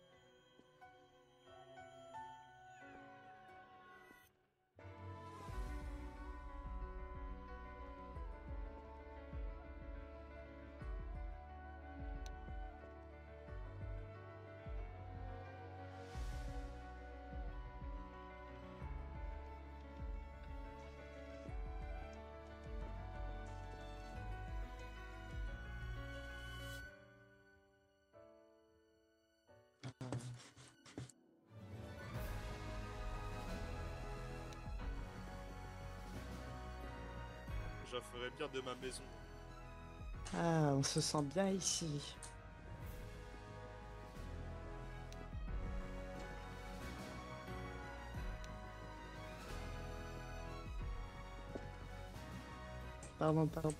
j'en ferais bien de ma maison. Ah, on se sent bien ici. Pardon, pardon.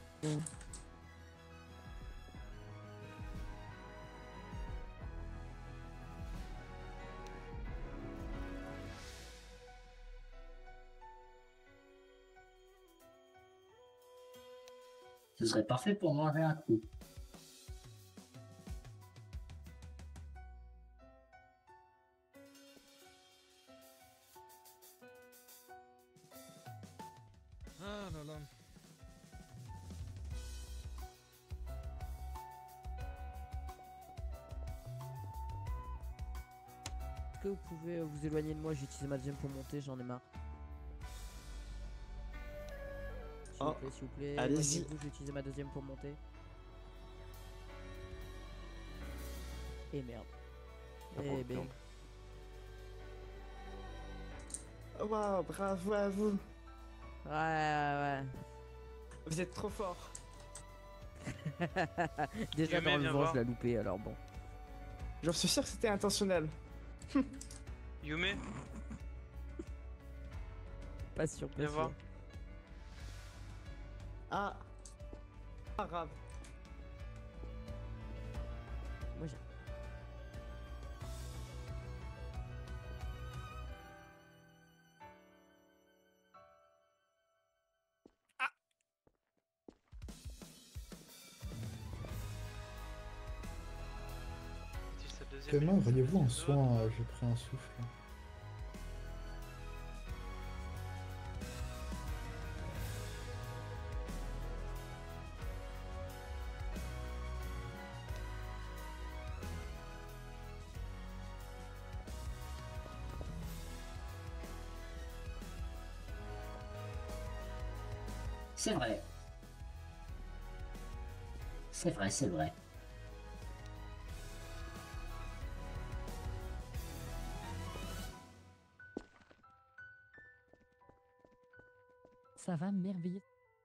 Ce serait parfait pour manger un coup. Ah là là. Est-ce que vous pouvez euh, vous éloigner de moi? J'ai utilisé ma deuxième pour monter, j'en ai marre. S'il vous Oh, plaît, s'il vous plaît. allez-y. éloignez-vous, j'ai utilisé ma deuxième pour monter. Et merde. Ah, pour Eh le ben. plan. Waouh, bravo à vous. Ouais, ouais, ouais. Vous êtes trop fort. Déjà Yume, dans le viens vent, voir. je l'ai loupé, alors bon. J'en suis sûr que c'était intentionnel. Yume, Pas sûr, pas viens sûr. voir. Ah. Pas grave. Moi j'ai. Utilise sa deuxième. Clément, voyez-vous en soin, euh, j'ai pris un souffle. C'est vrai. C'est vrai, c'est vrai. Ça va merveilleux.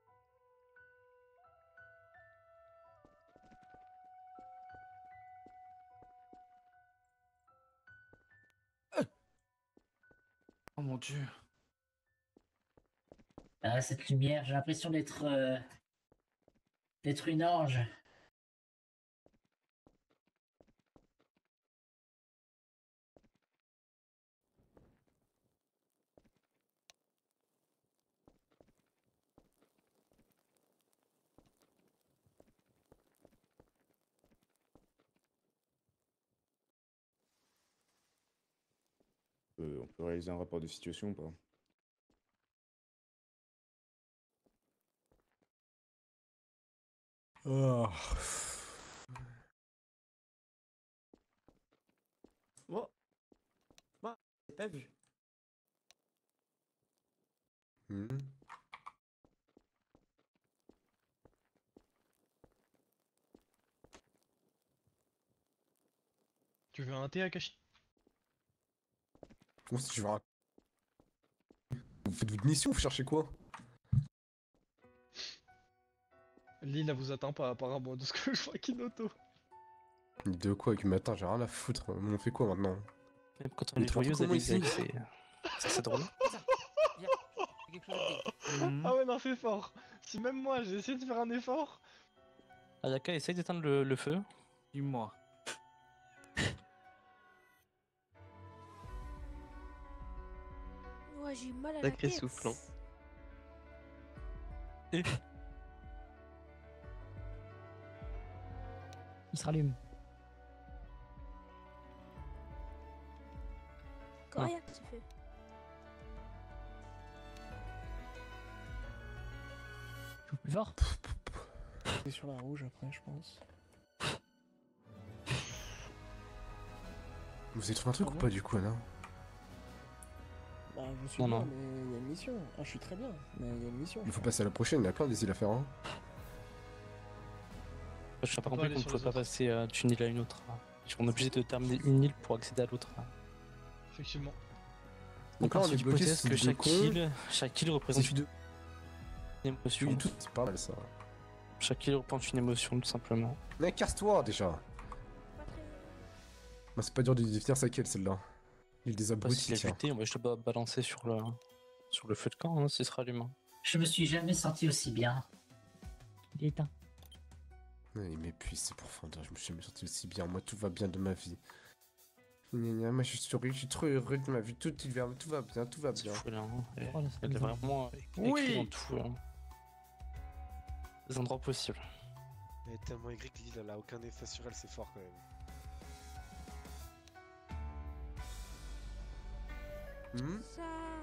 Oh mon dieu. Ah, cette lumière, j'ai l'impression d'être... euh, d'être une ange. Euh, on peut réaliser un rapport de situation ou pas? Ah. Bon. Bah, j'ai pas vu. Hmm. Tu veux un thé, Akashi? Comment ça, tu vas rac- Vous faites votre mission, vous cherchez quoi? L'île, elle vous atteint pas, apparemment, de ce que je vois Kinoto. De quoi avec matin, j'ai rien à foutre. On fait quoi maintenant? Même quand on Mais est tu vois joyeux, comment David, ici c'est c'est c'est drôle. Ah ouais, non, c'est fort. Si même moi, j'ai essayé de faire un effort. Ayaka, essaye d'éteindre le, le feu. Dis-moi. Ouais, j'ai eu mal à la Sacré tête. soufflant. Et Il se rallume. Correct, tu fais. Je plus fort. C'est sur la rouge après, je pense. Vous avez trouvé un truc Ah ou bon pas du coup, Anna? Bah, je suis Non, bien, non. mais il y a une mission. Ah, je suis très bien, mais il y a une mission. Il faut passer à la prochaine, il y a plein des îles à faire. Hein. Je n'ai pas On peut compris aller qu'on ne sur pouvait les pas autres. passer euh, d'une île à une autre. On est obligé de terminer une île pour accéder à l'autre. Effectivement. Donc là, on partit est du bloqué hypothèse sur que deux chaque cons. île, chaque île représente C'est de- une émotion. Oui, tout, c'est pas mal ça. Chaque île représente une émotion, tout simplement. Mais casse-toi déjà! Bah, c'est pas dur de définir sa quête celle-là. Il des Bah, abrutis, S'il a tiens. buté, moi je te bats balancer sur le, sur le feu de camp, hein, s'il sera allumé. Je me suis jamais senti aussi bien. Il est éteint. Ouais, il m'épuise, c'est profondeur. Je me suis jamais senti aussi bien. Moi, tout va bien de ma vie. Gna, gna, moi, je suis heureux, je suis trop heureux de ma vie. Tout, tout, va- tout va bien, tout va bien. Fou, là, hein. Elle, Oh, là, elle est c'est vraiment écrite Oui. dans tout. Hein. Les endroits possibles. Elle est tellement aigrie que l'île, elle a aucun effet sur elle, c'est fort quand même. Hmm Ça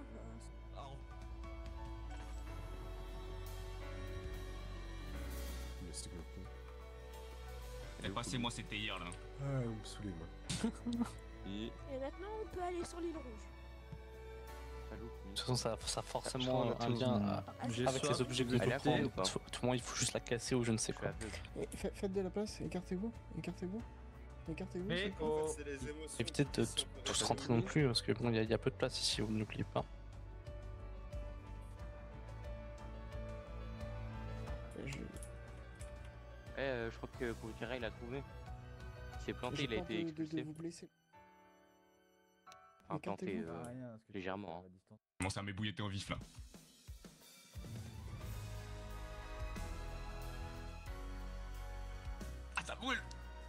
Mais c'était quoi? Eh, passez-moi, c'était hier là. Ah, vous me saoulez, moi. Et... Et maintenant, on peut aller sur l'île rouge. De toute façon, ça, ça a Je forcément crois qu'on a un tous- lien Hmm. à- J'ai avec soif. les objets que vous Elle est à prendre. côté ou pas Tout tout le monde, il faut juste la casser ou je ne sais quoi. Eh, fa- Faites de la place, écartez-vous, écartez-vous. Écartez-vous. Mais s'il vous plaît. oh. Évitez de t- tous rentrer non plus parce que bon, il y, a- il y a peu de place ici, vous n'oubliez pas. Je- Eh, euh, je crois que Kurikara il a trouvé. Il s'est planté, j'ai il a peur été de- de- de expulsé. vous blesser. Enfin, planté Écartez-vous. euh, Ah, rien, parce que légèrement. hein. Commence à m'ébouilleter en vif là. Ah, ça brûle!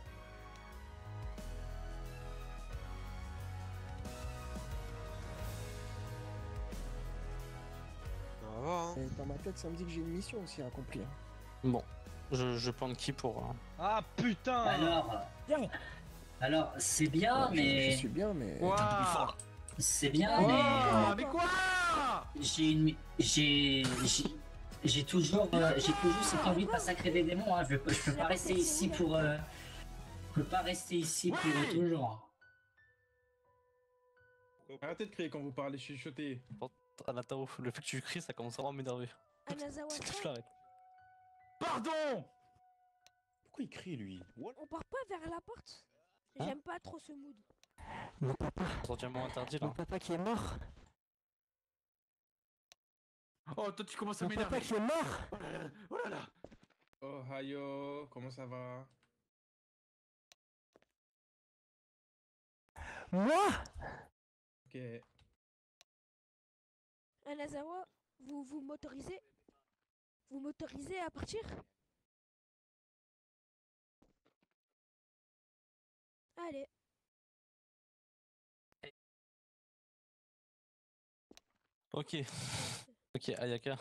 On va voir, hein. Et dans ma tête, ça me dit que j'ai une mission aussi à accomplir. Bon, je, je plante qui pour. euh, Ah putain. Alors, Bien. alors c'est bien, Ouais, je- mais. Je suis bien, mais. C'est bien, Ouah, mais. mais quoi? J'ai une. J'ai. j'ai- J'ai toujours, euh, j'ai toujours cette envie de massacrer des démons. Hein. Je, peux, je peux pas rester ici pour. Euh... Je peux pas rester ici pour euh, toujours. Arrêtez de crier quand vous parlez, chuchoter. Anatao, le fait que tu cries, ça commence vraiment à m'énerver. Anazawa, Je l'arrête. Pardon! Pourquoi il crie lui? on part pas vers la porte. Hein J'aime pas trop ce mood. Mon papa. C'est entièrement interdit là. Mon papa qui est mort. Oh, toi tu commences à Mon m'énerver. papa qui est mort. Oh là là, oh là là. Oh, Hayo, comment ça va? Moi? Ok. Anazawa, vous vous m'autorisez Vous m'autorisez à partir? Allez. Ok. Ok, Ayaka.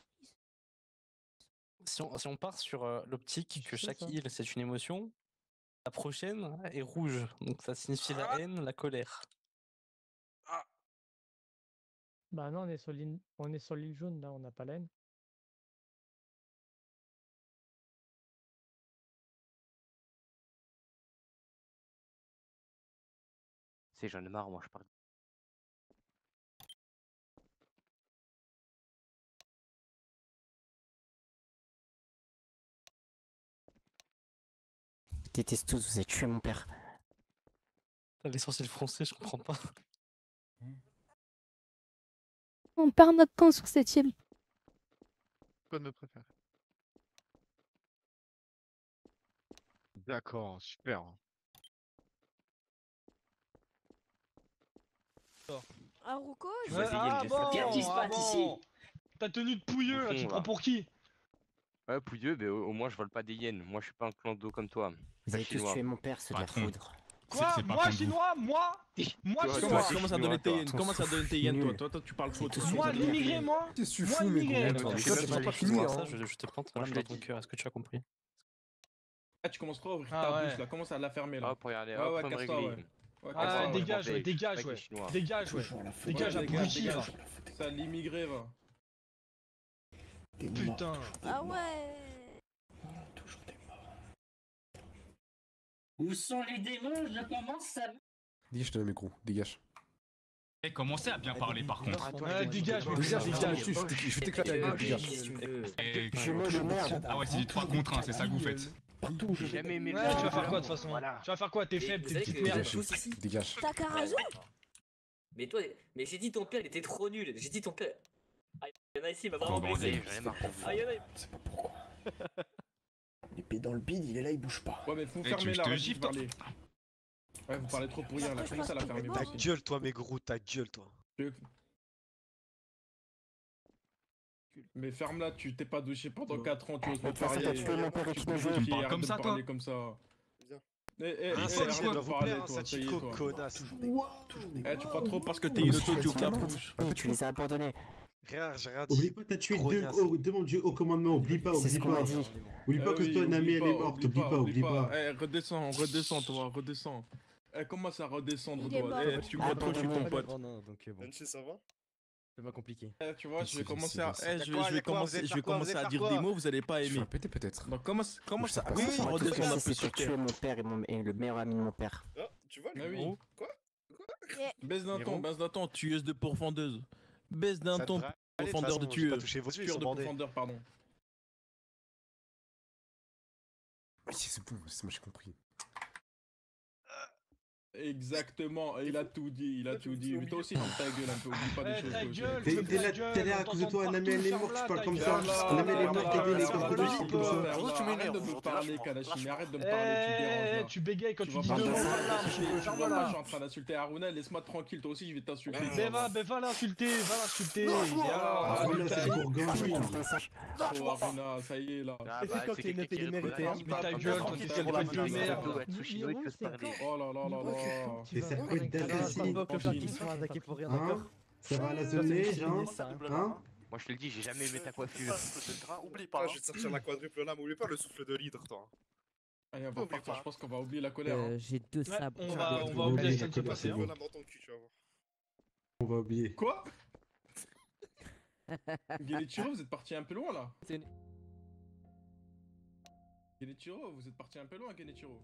Si on, si on part sur euh, l'optique que sais chaque ça. île c'est une émotion, la prochaine est rouge. Donc ça signifie la haine, la colère. Bah non, on est sur l'île, on est sur l'île jaune là, on n'a pas la haine. C'est j'en ai marre, moi je parle. Je déteste tous, vous avez tué mon père. T'as les sourcils français, je comprends pas. On perd notre temps sur cette île. Pas de préféré. D'accord, super. Ah, Rocco, je... Ouais, ah bon, ah bon. Ta tenue de pouilleux, là, tu te prends pour qui? Ouais, pouilleux, mais au, au moins je vole pas des hyènes. Moi je suis pas un clan d'eau comme toi. Vous avez tous Chinois. tué mon père, c'est de la Patron. foudre. Quoi? Moi, chinois? Moi? Moi, Toi, chinois? Comment, comment ça donner tes toi. hyènes? Comment ça donner tes hyènes, toi? Toi, toi, tu parles faux. toi. Moi, l'immigré, moi? Qu'est-ce que tu Moi, fous, mais l'immigré. gros, toi, Je toi, sais t'es pas, pas j'ai fini, pas hein. fini, Ça, je, je te plante Moi, même je dans l'ai ton dit. cœur. Est-ce que tu as compris? Ah, tu commences trop à ouvrir Ah ta ouais. bouche là, commence à la fermer là. Ah, pour y aller, Ouais, hop, ouais, faut me casse-toi, régler. ouais. Ouais, Ah, casse-toi, ouais. dégage, ouais, je suis dégage, pas ouais. avec les Chinois. Dégage, ouais. Toujours la faute. Dégage, Ouais, dégage, abruti, va. dégage. Ça, l'immigré va. Putain. Ah ouais. Où sont les démons? Je commence à. Dégage, je te le micro, dégage. Eh, commencez à bien parler par contre. Ouais, dégage, mais Dégage, dégage. dégage, je vais- je vais t'éclater avec le dégage. Eh, Je me le merde. Ah ouais, c'est du trois contre un, c'est ça que vous faites. Partout où je J'ai vais. jamais aimé le Ouais, tu vas jeu. faire quoi de toute façon? Tu vas faire quoi? T'es faible, t'es une petite merde. Dégage, dégage. T'as Karazu? Mais toi, mais j'ai dit ton père, il était trop nul. J'ai dit ton père. Ah, il y en a ici, il m'a vraiment Bon, blessé. bordel. J'en ai marre. Ah, il y en a. Je sais pas pourquoi. L'épée dans le bide, il est là, il bouge pas. Ouais, mais faut Eh, tu fermer veux que là, je te arrête de gifle, parler. Ouais, vous parlez trop pour rien là, commence à la fermer. Ta moi. gueule, toi, mes gros, ta gueule, toi. Je- Mais ferme-la, tu t'es pas douché pendant quatre ans, tu oses Mais me de toute façon, parler. t'as tué mon père et Tu tu peux me joues. vérifier, Tu me parles arrête comme de ça, me toi parler comme ça. Eh, eh, Un eh, Sachiko arrête de doit me vous parler, plaire, un toi, ça y est, Sachiko, toi. connasse. Eh, tu crois trop parce que t'es une auto, tu ouvres ta bouche. Oui, tu les as abandonnés. Rien, j'ai rien dit. Oublie pas, t'as tué deux, Grognasse. oh, demande Dieu au commandement, oublie pas, C'est oublie ce qu'on pas. a dit. Oublie pas Eh que oui, toi, Nami, oublie elle est pas, morte, oublie pas, oublie pas. Eh, redescends, redescends, toi, redescends. Eh, commence à redescendre, Il est toi. mort. Eh, tu crois trop que je suis ton pote. Donc bon. Nancy, ça va? C'est pas compliqué. Eh, tu vois, je vais Vas-y, commencer vas-y, à, vas-y. eh, Y'a je quoi, vais, je y'a vais quoi, vous commencer, allez je vais faire quoi, vous commencer allez à faire dire quoi des mots, vous allez pas Je vais aimer. répéter peut-être. Donc commence, commence à, Ah, oui, ça, redescendre ça, un peu c'est sur pour tuer terre. mon père et, mon, et le meilleur ami de mon père. Oh, tu vois, Ah le oui. Quoi? Baisse d'un Mais ton, bon. baisse d'un ton, tueuse de pourfendeuses. Baisse d'un Ça ton, devrait aller, de toute pourfendeur de façon, j'ai pas tueux. touché vos yeux, ils Tueur sont de bandés. pourfendeur, pardon. Oui, c'est bon, c'est moi j'ai compris. Exactement, et il a tout dit, il a tout dit. Mais toi aussi, ferme ta gueule un peu, oublie pas des Eh, choses. ta toi aussi. gueule, T'es ferme t'es ta là, gueule, t'es là on à cause de t'entend toi, Nami, partout, elle est morte, ferme-la, tu parles ta comme gueule. ça. Ferme-la, Nami, elle est morte, ferme-la, t'es les ferme-la, comme ferme-la, ça. ferme-la. Gros, tu m'énerves, Arrête de me gros, t'es parler, vachement- Kalashi, mais arrête de me parler, tu me déranges Eh, là. tu bégayes quand tu vas dis pas deux me mots, faire ferme-la, insulter, tu vois pas, ferme-la. je suis en train d'insulter Haruna, laisse-moi tranquille, toi aussi je vais t'insulter. Mais va, mais va l'insulter, va l'insulter. Ah, Haruna, c'est pour Gandhi. Oh, Haruna, ça y est là. Ah Et bah, c'est quand c'est qu'il ne quelqu'un fait qui les est mérités, hein. Mais ta gueule, toi, qu'est-ce qu'elle fait de merde. Tsushiro, c'est quand Oh là là là là. Des cercueils d'assassins. Pas que qui sont attaqués pour rien, Hein? d'accord? Ça va à la zone, genre? Hein? Moi je te le dis, j'ai jamais aimé ta coiffure. Oublie pas, je vais te sortir la quadruple lame, oublie pas le souffle de l'hydre, toi. Allez, on va partir, je pense qu'on va oublier la colère. Euh, hein. J'ai deux Ouais, sabres. on va, on va oublier ce qui vient de se passer. hein. Triple lame dans ton cul, tu vas voir. On va oublier. Quoi? Genichiro, vous êtes parti un peu loin là. Genichiro, vous êtes parti un peu loin, Genichiro.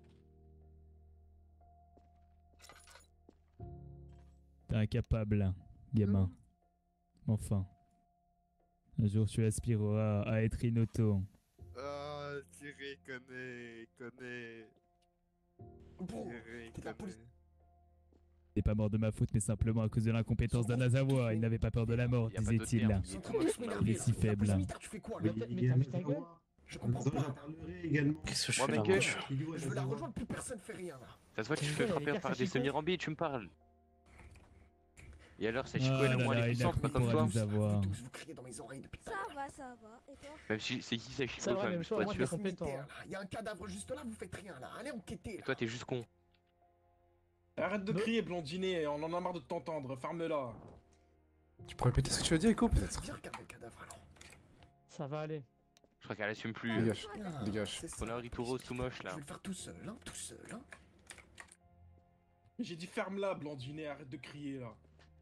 T'es incapable, gamin. Enfin. Un jour, tu aspireras à être Inoto. Ah, Thierry connaît, connaît. Thierry t'es de la police. connaît. T'es pas mort de ma faute, mais simplement à cause de l'incompétence d'Anazawa. Il n'avait pas peur de la mort, Y a pas d'autre disait-il. terme. Il est si faible. Tu fais quoi Mais là? il Mais est t'as vu également- ta gueule? Je comprends J'en pas. parlerai également. Qu'est-ce que je Moi, fais là, mec, moi euh, Il dit, ouais, Je veux la vas-y, rejoindre, plus personne fait rien là. Ça se voit, tu te Ouais, fais les frapper gars, par des Sachiko. semi-rambis, tu me parles. Et alors, Sachiko Ah est le là moins là, les il a puissants, cru pas comme pour toi. nous avoir. Vous tous, vous criez dans mes oreilles depuis tout à Ça l'heure. va, ça va. Et toi? Même si c'est qui Sachiko, Ça va, quand même même, chose, pas moi, je sûr. suis compétent. Militaire, là. Il y a un cadavre juste là, vous faites rien là. Allez enquêter Et là. toi, t'es juste con. Arrête de crier, blondinet, on en a marre de t'entendre, ferme-la. Tu peux répéter ce que tu as dit, Echo, peut-être? Viens regarder le cadavre alors. Ça va aller. Je crois qu'elle assume plus. Dégage, Ah, dégage. c'est ça. On a un Rituro tout moche Je là. vais le faire tout seul, hein, tout seul, hein. J'ai dit ferme-la, blondinet, arrête de crier là.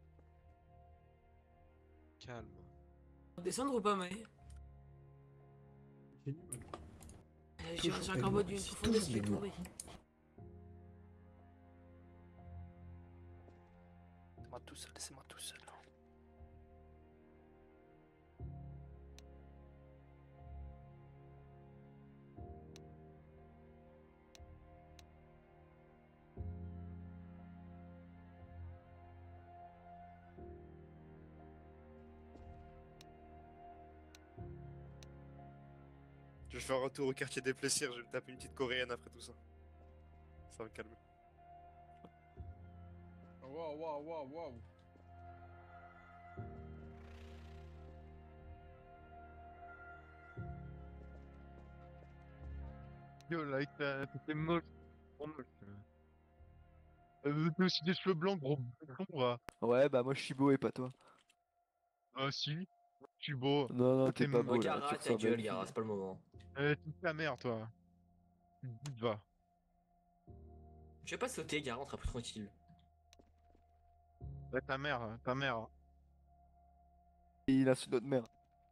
Calme. Descendre ou pas, Maë? Euh, J'ai reçu un corbeau d'une profondeur, je vais tomber. Laissez-moi tout seul, laissez-moi tout seul. Je vais faire un tour au quartier des plaisirs, je vais me taper une petite coréenne après tout ça. Ça va me calmer. Waouh, waouh, waouh, waouh. Yo, là, avec ta... t'es moche. Trop moche. Euh, t'as aussi des cheveux blancs, gros bouffon, va. Ouais, bah moi je suis beau et pas toi. Ah si, je suis beau. Non, non, t'es pas mo- beau là. Gara, tu ta ressembles à gueule, une Gara, fille. c'est pas le moment. Euh, toute ta mère, toi. Vite, va. Je vais pas sauter, Gara, on sera plus tranquille. Ouais, ta mère, ta mère. Et il insulte notre mère.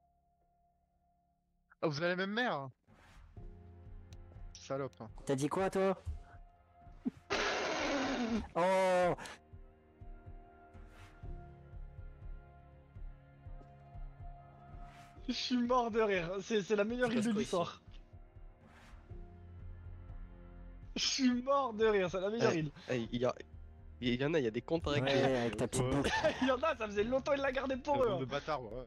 Ah, vous avez la même mère? Salope. Hein. T'as dit quoi toi? Oh! Je suis mort de rire, c'est c'est la meilleure C'est île de quoi l'histoire. Je suis mort de rire, c'est la meilleure Eh, île. eh, Il y, a... il y en a, il y a des comptes à régler. Ouais, avec ta petite bouche. Il y en a, ça faisait longtemps qu'il l'a gardé pour eux. Le hein. de bâtard, ouais.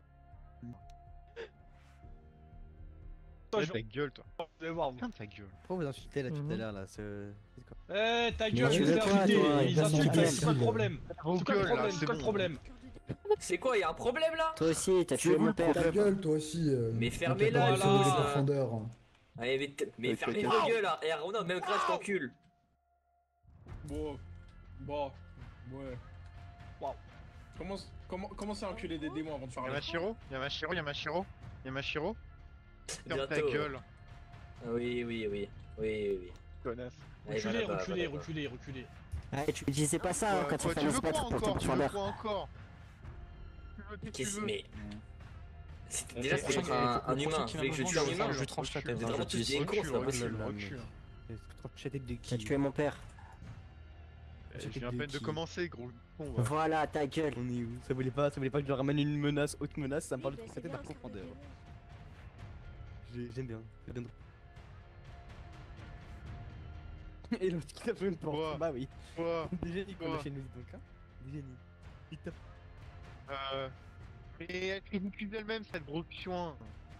Toi, Ouais, je ta gueule, toi. je vais voir vous. Ferme ta gueule. Pourquoi vous insultez là tout Mhm. à l'heure là ce... c'est quoi Eh ta Mais gueule, tu je veux t'ai quoi, invité, toi, ils il donne insultent, son c'est quoi le gueule. problème? Vos C'est quoi le gueules, là, problème? c'est C'est quoi le bon. problème? C'est quoi, y'a un problème là? Toi aussi, t'as tué mon père. Ta gueule, toi aussi. euh, Mais quand fermez-la, t'as parlé là. sur les profondeurs. Allez, mais, t- mais Avec fermez la vos gueule. gueules là. Et Arona, même crash t'encule. Bon, bon, ouais. Waouh. Commence, comment, commencez à enculer des démons avant de parler. Y'a Machiro, y'a Machiro, y'a Machiro, y'a Machiro. Ferme ta Bientôt, gueule. ouais. Oui, oui, oui. Oui, oui. Connasse. Allez, va Reculez, là-bas, va reculez, là-bas. reculez, reculez. Ouais, tu me disais pas ça hein, Quoi, quand quoi, tu tu fallait veux se quoi battre pour ton encore? Tu veux profondeur. quoi encore? Tu veux, qu'est-ce que tu Qu'est-ce veux? mais. C'est- Déjà, c'est prochain qui- un, un le humain. prochain Vous qui voulez que je va tue me un manger, humain? je lui tranche la tête, Vous êtes hein, vraiment je tous dis. des cons, c'est pas possible. T'as tué mon père. Je viens à peine de commencer, gros con. va. Voilà, ta gueule. On est où? Ça voulait pas, ça voulait pas que je leur ramène une menace, haute menace, ça me parle de traiter de la profondeur. J'ai- J'aime bien, c'est bien. Et l'autre qui tape sur une porte. Bah oui. Quoi? Des génies qu'on Quoi a chez nous donc hein. Des génies. Il tape. Euh. Mais elle ridicule d'elle-même cette grosse chouin.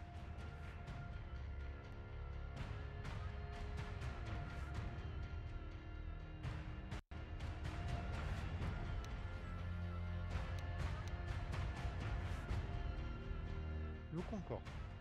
Le quoi encore?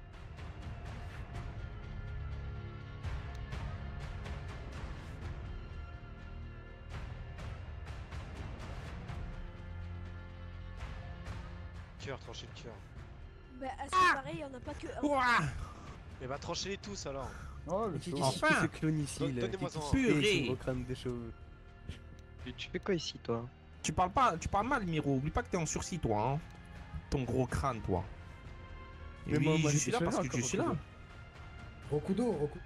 Cœur, tranchez le cœur. Bah, à ce qui paraît, il y en a pas que un. Mais bah tranchez-les tous alors. Oh, le Qui- clone. qui- Qui ce clone ici Donne- là? donnez-moi Qui- un. qui- Purée. qui- qui recrame des cheveux. Tu fais quoi ici, toi? Tu parles pas, tu parles mal, Miro. Oublie pas que t'es en sursis, toi. Hein. Ton gros crâne, toi. Et Mais oui, moi, moi, je je suis là suis parce là que je encore, suis là. Rokudo, Rokudo.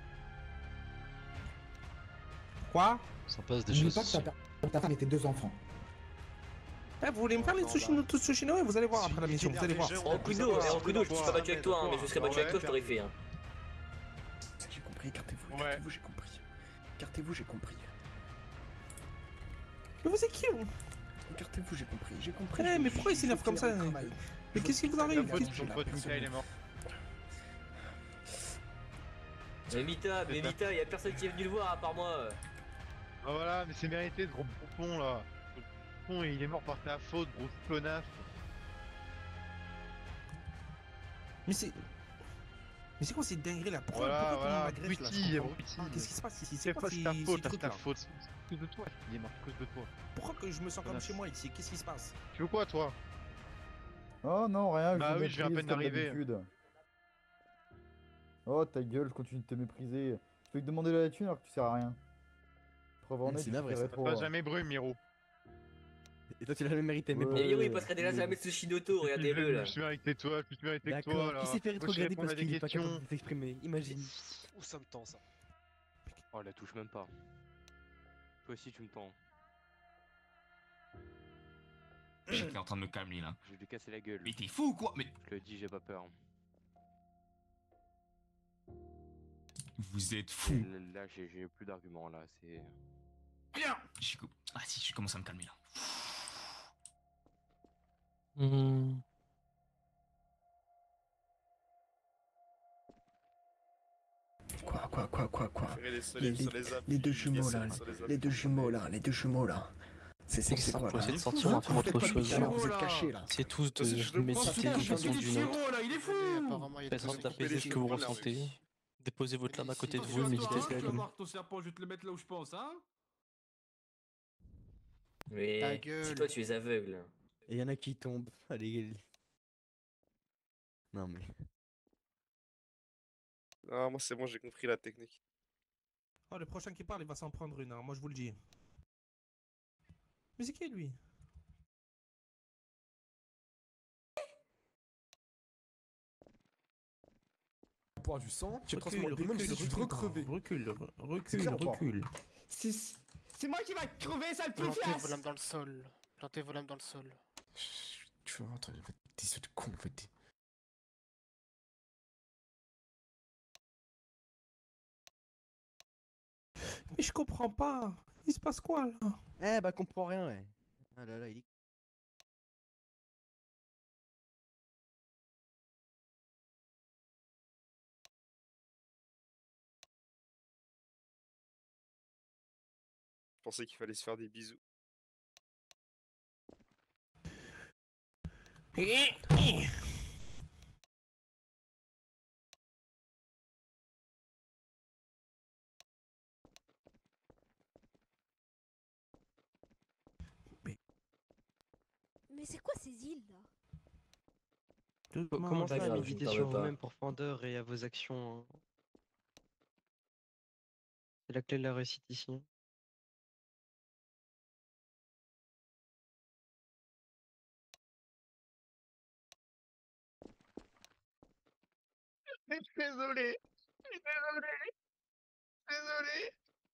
Quoi? Ça passe des N'oublie choses. pas que ta, per- ta femme et tes deux enfants. Eh, vous voulez me faire les Tsushino, tous Tsushino et vous allez voir après la mission, vous allez voir. En Kudo, et en Kudo, je me suis pas battu avec toi, hein, mais je serais battu avec toi, je t'aurais fait. Hein. J'ai compris, écartez-vous, Ouais. écartez-vous, j'ai compris. Écartez-vous, j'ai compris. Mais vous êtes qui vous? Écartez-vous, j'ai compris, j'ai compris. Eh, je- mais je- pourquoi il je s'énerve veux comme faire ça? mon travail. Mais Je qu'est-ce qui veux vous faire arrive? mon Qu'est-ce- travail, Ton la pote personne- Mika, il est mort. Mais Mita, mais Mita, y'a personne qui est venu le voir à part moi. Ah voilà, mais c'est mérité ce gros pompon là. Ce pompon, il est mort par ta faute, grosse connasse. Mais c'est. Mais c'est quoi cette dinguerie là? Pourquoi, Voilà, pourquoi tout le monde voilà, m'agresse, là? Je Brutti, comprends Brutti. pas. Qu'est-ce qui se passe ici? C'est quoi pas ces- ta ces faute, c'est trucs, ta là faute. C'est à cause de toi, il est mort à cause de toi. Pourquoi que je me sens comme Connasse. chez moi ici? Qu'est-ce qui se passe? Tu veux quoi toi? Oh non, rien, Bah je oui, je viens à méprise peine comme d'arriver. d'habitude. Oh ta gueule, je continue de te mépriser. Tu fais que demander la thune alors que tu sers à rien. Preuve en est, C'est tu navré, fais ça. rétro. Pas jamais brume, Miro. Et toi tu l'as jamais mérité, mais Ouais. bon. Et Miro, il passerait déjà jamais de Tsushinoto, regardez-le là. Je suis avec tes toi, je suis avec tes toi D'accord, là. qui s'est fait Moi, je rétrograder réponds parce à des qu'il est pas questions. capable de s'exprimer, imagine. Où ça me tend ça? Oh, la touche même pas. Toi aussi, tu me tends. J'étais en train de me calmer là. Je vais lui casser la gueule. Mais t'es fou ou quoi? Mais Je le dis, j'ai pas peur. vous êtes fou. Là, j'ai j'ai plus d'arguments là, c'est. Bien. J'ai co- Ah si, je commence à me calmer là. Hmm. Quoi, quoi, quoi, quoi, quoi Préférez les les, soleils les- sur les appuis, les deux les jumeaux là, soleils sur les les appuis. deux jumeaux là, les deux jumeaux là. C'est c'est C'est c'est ça, quoi pour là essayer de sortir, on va faire Vous autre faites pas de chose. pitié, alors, vous êtes cachés là. C'est tous Parce que je de le me pense citer tout, d'une façon ou d'une autre. là, il est fou. Apparemment, il y a Faites des taper les ce que vous cheveux, là, ressentez. oui. Déposez votre lame à côté de vous, Attention à méditez. toi, hein, tu vas voir ton serpent, je vais te le mettre là où je pense, hein. Ta Mais gueule. si toi tu es aveugle. Et y en a qui tombent. Allez. Non mais. Ah, moi c'est bon, j'ai compris la technique. Oh, le prochain qui parle, il va s'en prendre une, hein, moi je vous le dis. Mais c'est qui lui? Boire du sang, tu Recule, transformes le démon, recule, je suis recule, recrevé. recule, re- C'est recule, clair ou pas? recule. C'est c'est moi qui va crever, sale Plantez vos poufiasse! lames dans le sol. Plantez vos lames dans le sol. Tu vas entendre des yeux de con, en fait. Mais je comprends pas. Il se passe quoi là? Eh bah comprends rien, ouais. Ah là là, il est. Je pensais qu'il fallait se faire des bisous. Mais c'est quoi ces îles là? Commencez à grave, je méditer ne sur permets pas. vous-même pour Fandeur et à vos actions. hein. C'est la clé de la réussite ici. hein. Je suis désolé. Je suis désolé. Désolé.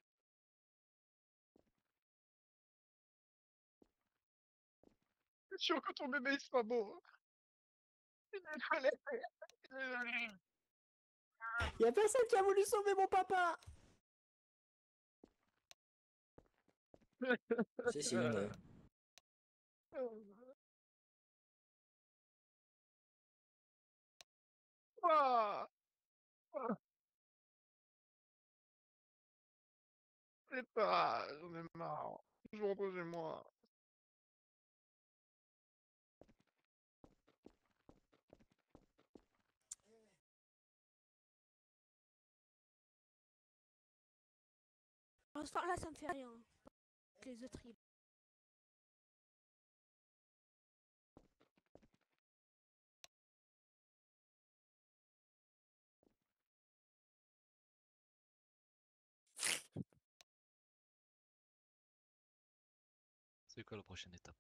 Je suis sûr que ton bébé il sera beau. Je suis désolé. Je suis désolé. Y'a personne qui a voulu sauver mon papa. Si, si, il y en a. Ah. Ah. C'est pas, j'en ai marre. Je rentre chez moi. Oh, ce soir là ça me fait rien. Les autres îles. C'est quoi la prochaine étape?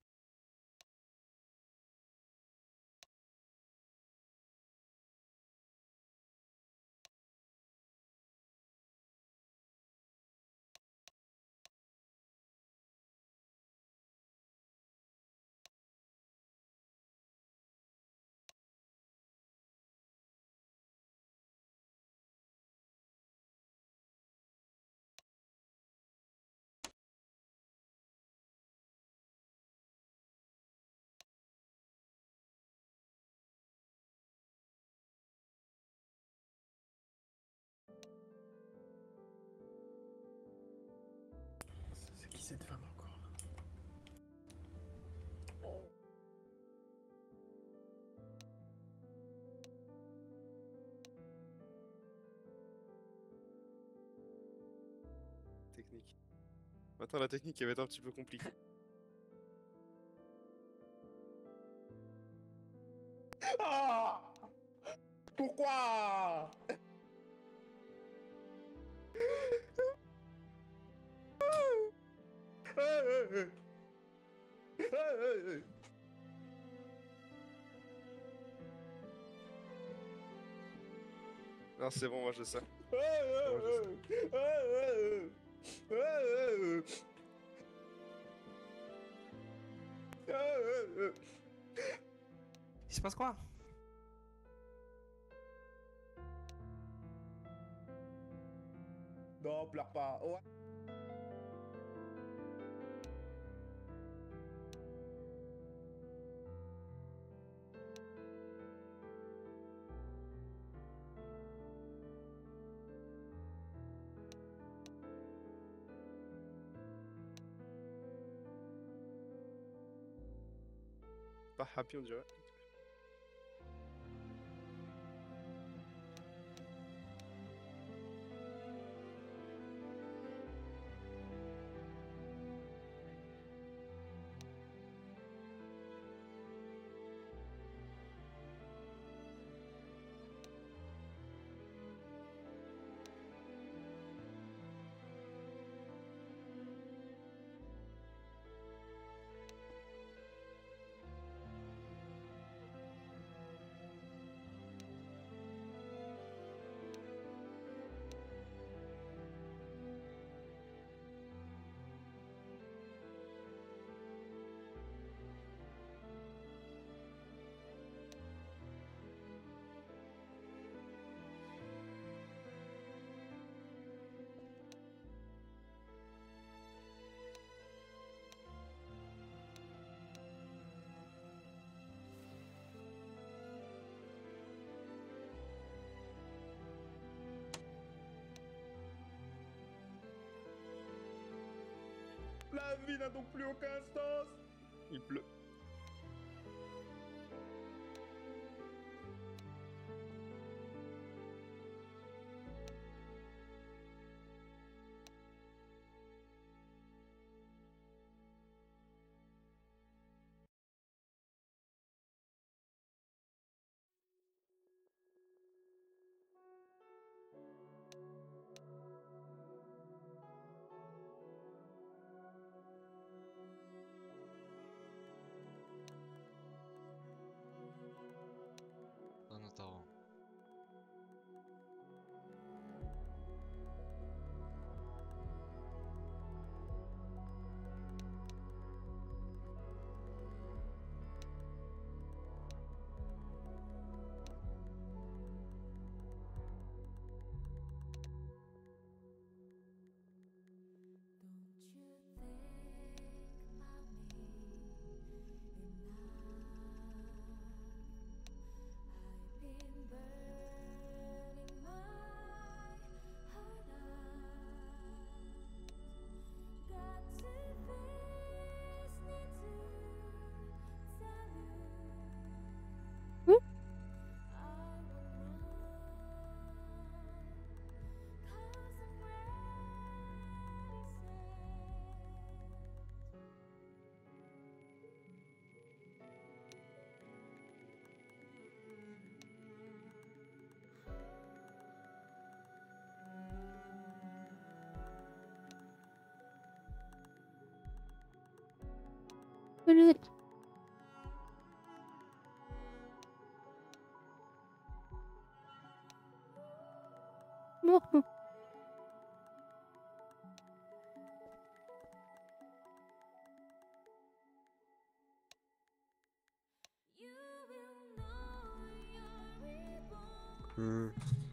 C'est qui cette femme encore? Technique. Attends, la technique elle va être un petit peu compliquée. Ah! Pourquoi? Non, c'est bon, moi je sais. Il se passe quoi? Non, pleure pas. Ouais. Pas happy on dirait. La vie n'a donc plus aucun sens. Il pleut. minutes. Bon. Hmm.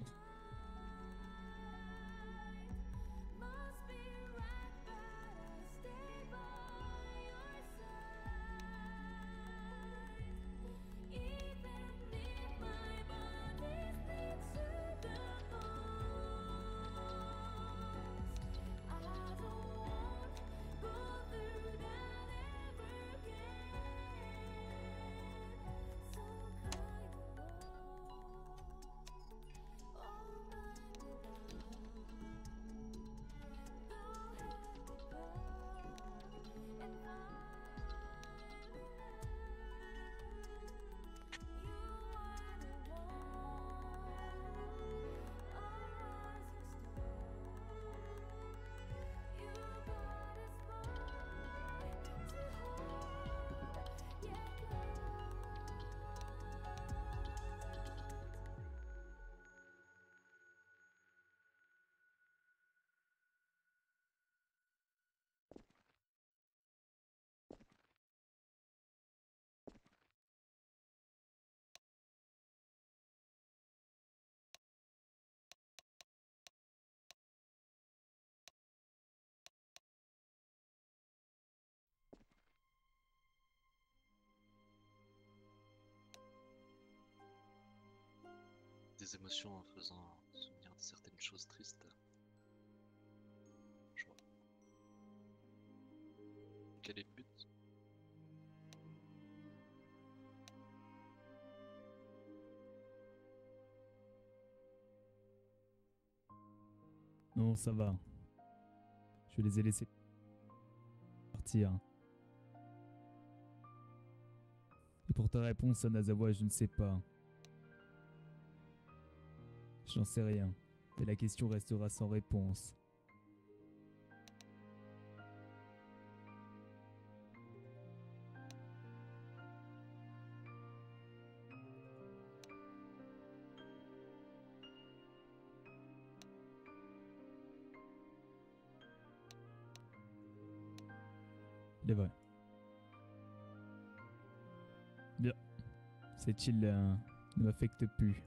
Des émotions en faisant souvenir de certaines choses tristes. Je vois. Quel est le but? Non, ça va. Je les ai laissés partir. Et pour ta réponse, Anazawa, je ne sais pas. J'en sais rien. Et la question restera sans réponse. Il est vrai. Bien. Cette île euh, ne m'affecte plus.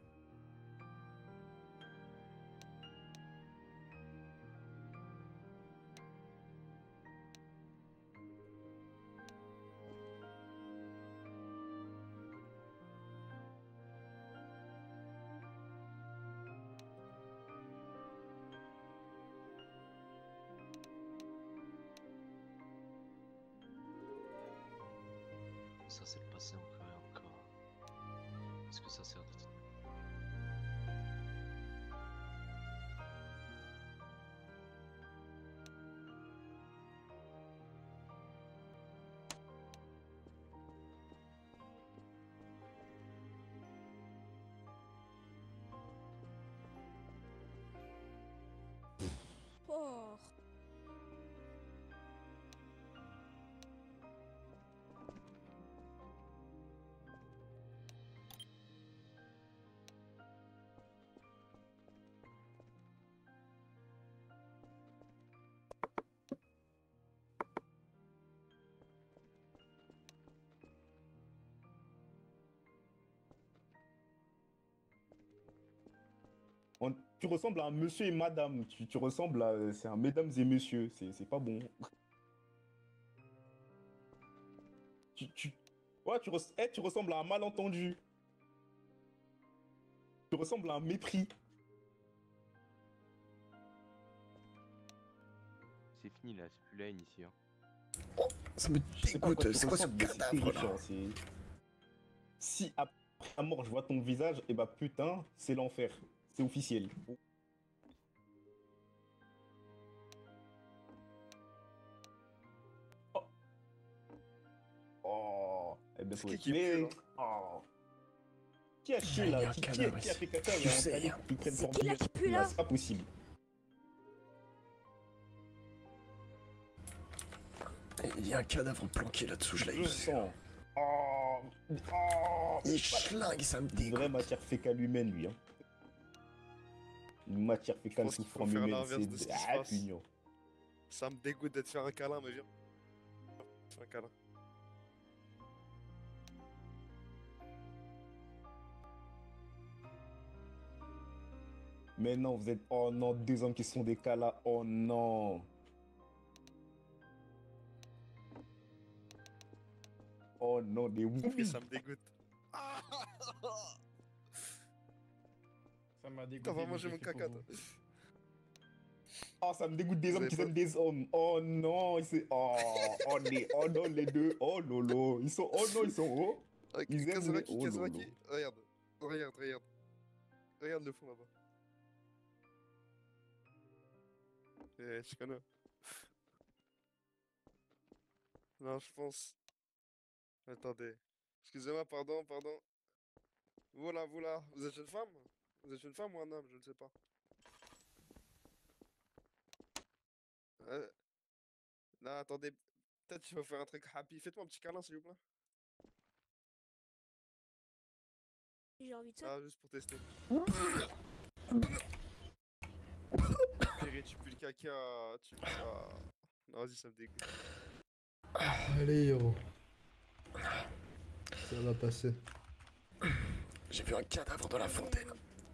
Ça c'est le passé encore et encore. Est-ce que ça sert de... Oh. On- tu ressembles à un monsieur et madame. Tu, tu ressembles à. C'est un mesdames et messieurs. C'est c'est pas bon. Tu, tu... Ouais, tu, res- eh, tu ressembles à un malentendu. Tu ressembles à un mépris. C'est fini là, c'est plus la haine ici. Hein. Ça me Je sais pas à dégoûte, tu c'est quoi ce ressembles, mais c'est cadavre là? terrifiant, c'est- Si après la mort je vois ton visage, et bah putain, c'est l'enfer. C'est officiel. Oh, oh. Eh ben faut qui qui mais- pue, là oh. Qui a chié Il y a là un qui, qui, cadavre qui a fait ici. caca Je et a sais. entraîné pour qu'il prenne C'est pour qui là Dieu? qui pue, là C'est pas possible. Il Il y a un cadavre planqué là-dessous, je l'ai Je vu. sens. Oh, oh, Il schlingue, ça me Une vraie matière fécale humaine, lui. Hein. Une matière fécale pense sous qu'il faut forme faire humaine, l'inverse de ce c'est qui se ah, passe. pignon. Ça me dégoûte d'être faire un câlin, mais viens. Fais un câlin. Mais non, vous êtes. Oh non, deux hommes qui sont des cas là. Oh non. Oh non, des Mais woumis. ça me dégoûte. Ça m'a dégoûté. T'as vraiment mais mangé je mon l'ai fait caca, pour toi. vous. Oh, ça me dégoûte des Vous hommes avez qui pas- aiment des hommes. Oh non, c'est. Oh, oh, les... oh non, les deux. Oh lolo. Ils sont. Oh non, ils sont hauts. Ah, Ils aiment les. Kazuraki, Oh lolo. Kazuraki, regarde. Regarde, regarde. Regarde le fond là-bas. Eh, je connais. Non, je pense. Attendez. Excusez-moi, pardon, pardon. Voilà, voilà. Vous êtes une femme? Vous êtes une femme ou un homme? Je ne sais pas. Euh... Non, attendez. Peut-être qu'il faut faire un truc happy. Faites-moi un petit câlin, s'il vous plaît. J'ai envie de ça. Ah, juste pour tester. Péré, tu pues le caca. Tu... Ah. Non, vas-y, ça me dégoûte. Allez, héros. Ça va passer. J'ai vu un cadavre dans la fontaine.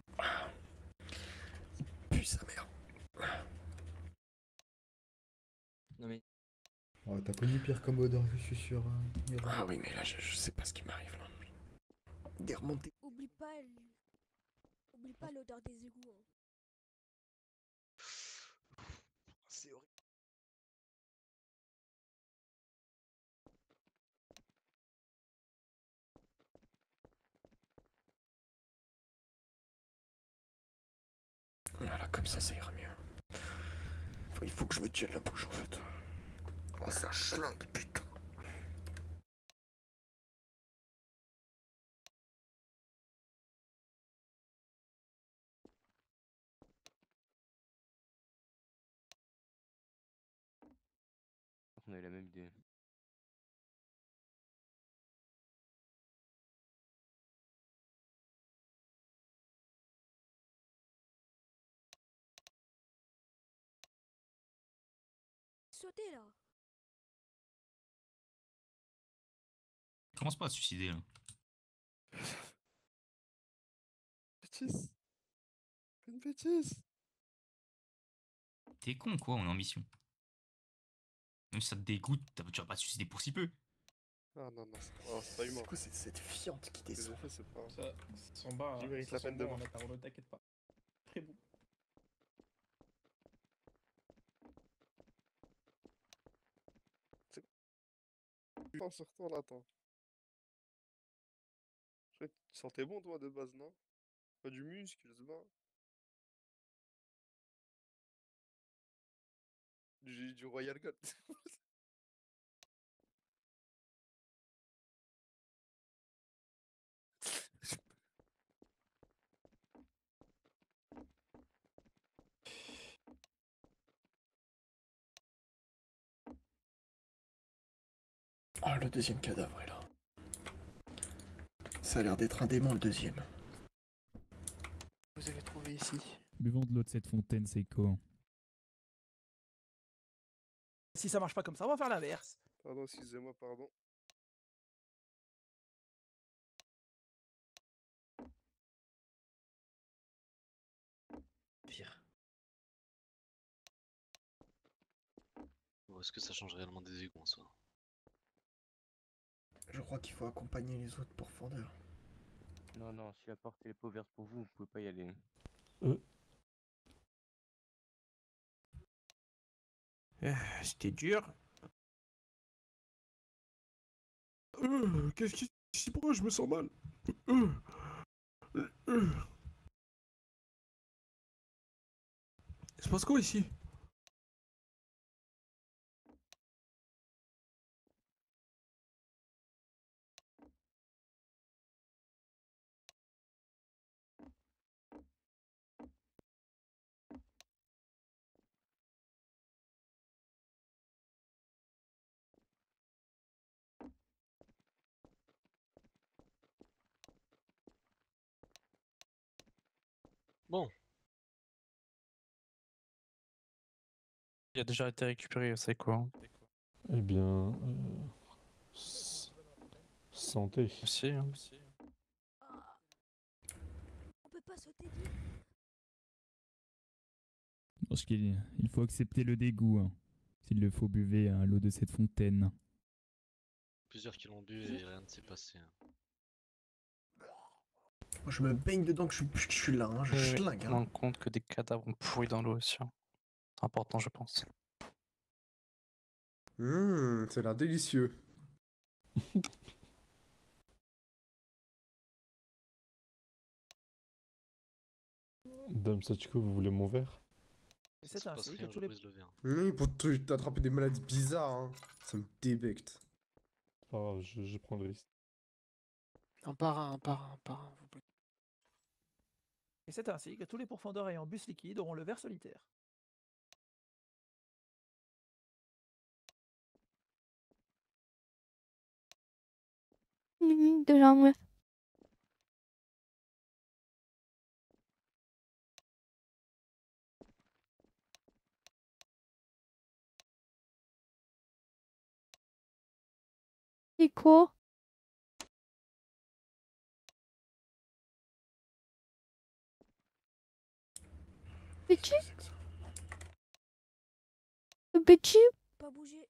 Puis sa mère. Non mais. Oh, t'as connu pire comme odeur, je suis sûr. Hein. Merde. Ah oui, mais là, je, je sais pas ce qui m'arrive là. Des remontées. Oublie pas, l- oublie pas l'odeur des égouts. Hein. C'est horrible. Voilà, comme ça, ça ira mieux. Faut- il faut que je me tienne la bouche en fait. Oh, ça schlingue, putain. On a eu la même idée. Sauter là. Commence pas à se suicider là. Bêtise. Une bêtise. T'es con quoi, on est en mission. Même si ça te dégoûte, t'as- tu vas pas te suicider pour si peu. Ah non, non, c'est oh, c'est pas humain. C'est quoi cette, cette fiente qui Ce que j'ai descend fait, c'est pas. Ça, ça s'en bat. Tu hein. mérites Ça la sent peine de bon, mort. hein, Matarolo, t'inquiète pas. Très bon. Tu penses sur toi là, attends. Je crois que tu sentais bon toi de base, non? Pas du muscle, je sais pas. Du, du Royal Gold. Oh, le deuxième cadavre est là. Ça a l'air d'être un démon, le deuxième. Vous avez trouvé ici. Buvons de l'eau de cette fontaine, Seiko. Si ça marche pas comme ça, on va faire l'inverse. Pardon, excusez-moi, pardon. Pire. Ou est-ce que ça change réellement des égouts en soi? Je crois qu'il faut accompagner les autres pour fondeur. Non, non, si la porte elle est pas ouverte pour vous, vous pouvez pas y aller. Ah, c'était dur. Euh, Qu'est-ce qui se passe? Je me sens mal. Euh, euh. Il se passe quoi ici? Bon. Il a déjà été récupéré, c'est quoi? Eh bien... euh, s- Santé. Aussi, hein. On peut pas sauter d'île. Parce qu'il il faut accepter le dégoût. hein. S'il le faut, buvez à l'eau de cette fontaine. Plusieurs qui l'ont bu et rien ne s'est passé. hein. Moi, je me baigne dedans que je, suis- je suis là, hein, je Oui, oui. schlingue. On Hein. rend compte que des cadavres ont pourri dans l'eau aussi. hein. C'est important, je pense. Hum, ça a l'air délicieux. Dame Sachiko, vous voulez mon verre? Et c'est ainsi que tous les... Hum, pour te- t'attraper des maladies bizarres, hein. Ça me débecte. C'est pas grave, je, je prends le risque. Un par un, un par un, un par un. vous plaît. Et c'est ainsi que tous les pourfendeurs ayant bu ce liquide auront le verre solitaire. Mhm, déjà, ouais. C'est quoi? Petit? Petit? Pas bouger.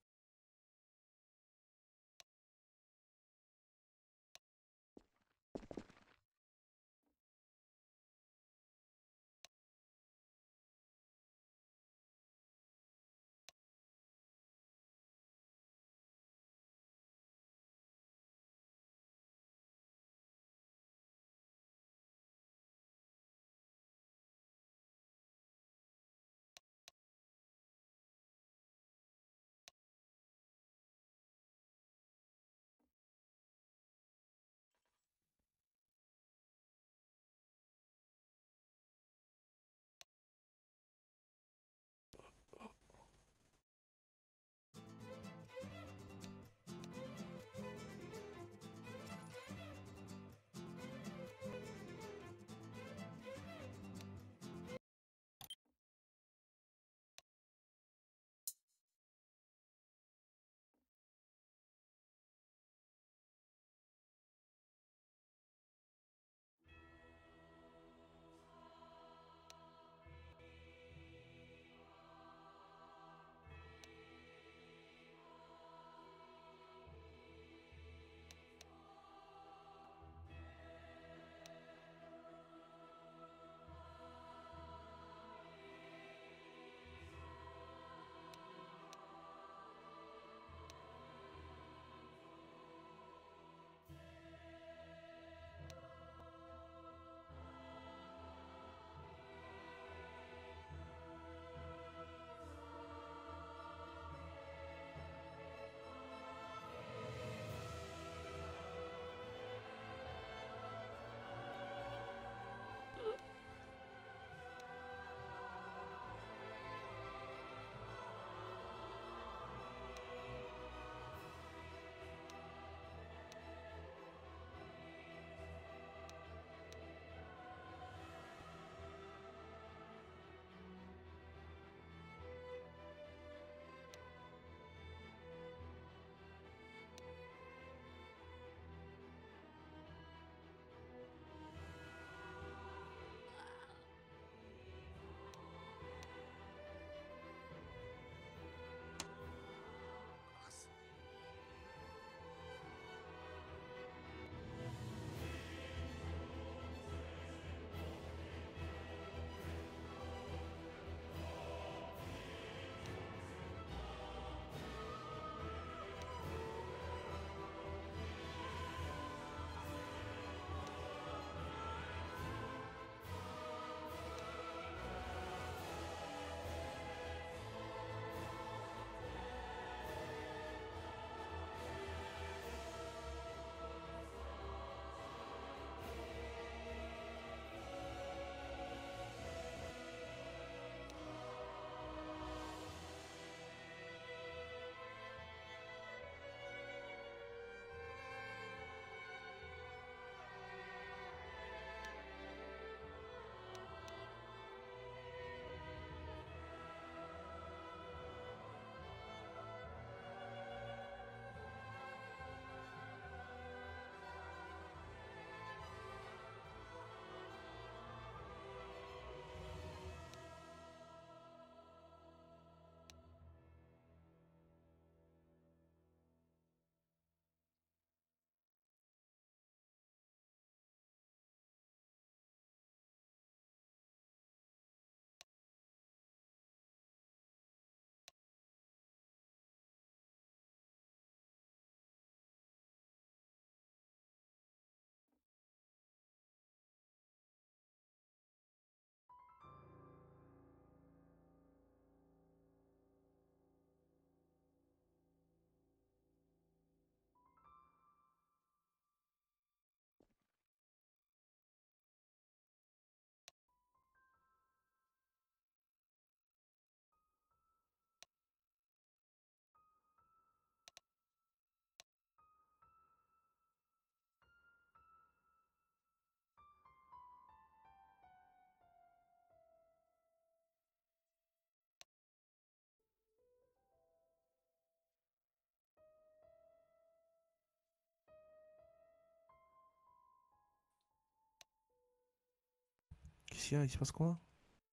Qu'est-ce qu'il y a? Il se passe quoi?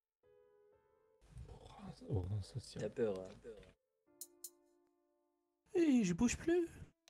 Oh, ça tient. T'as peur, hein. Hé, je bouge plus.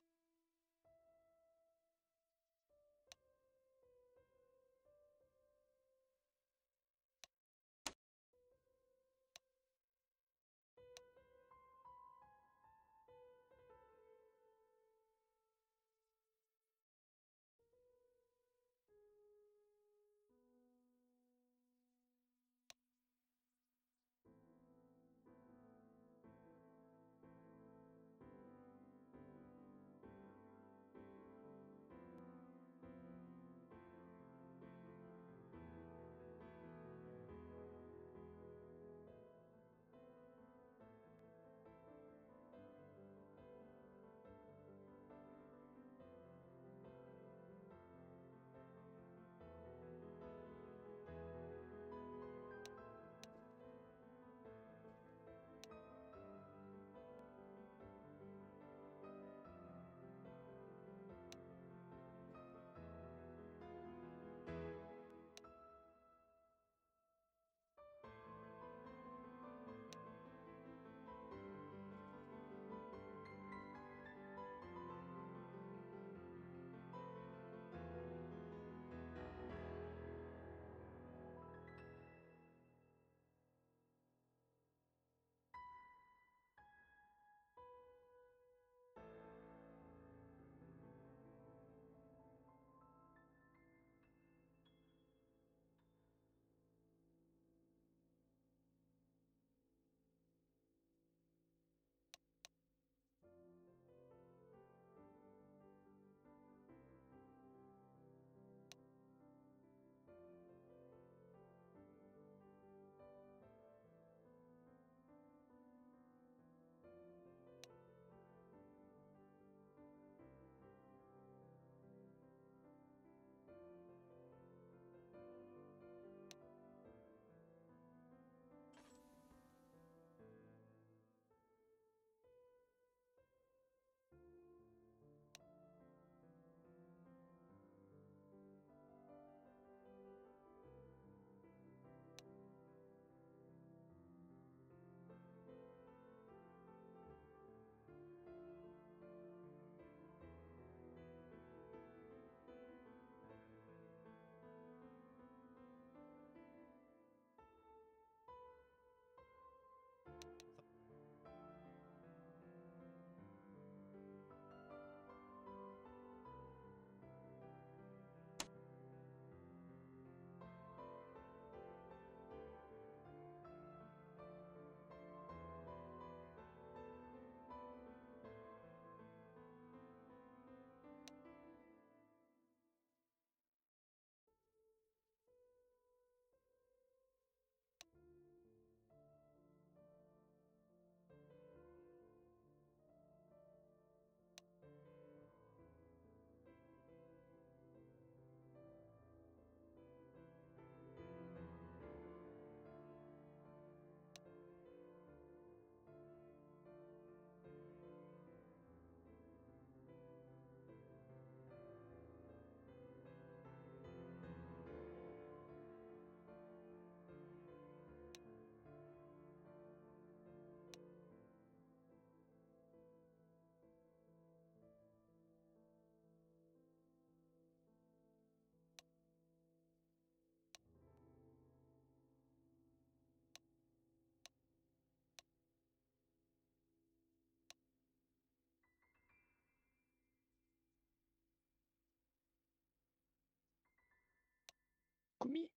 Commis.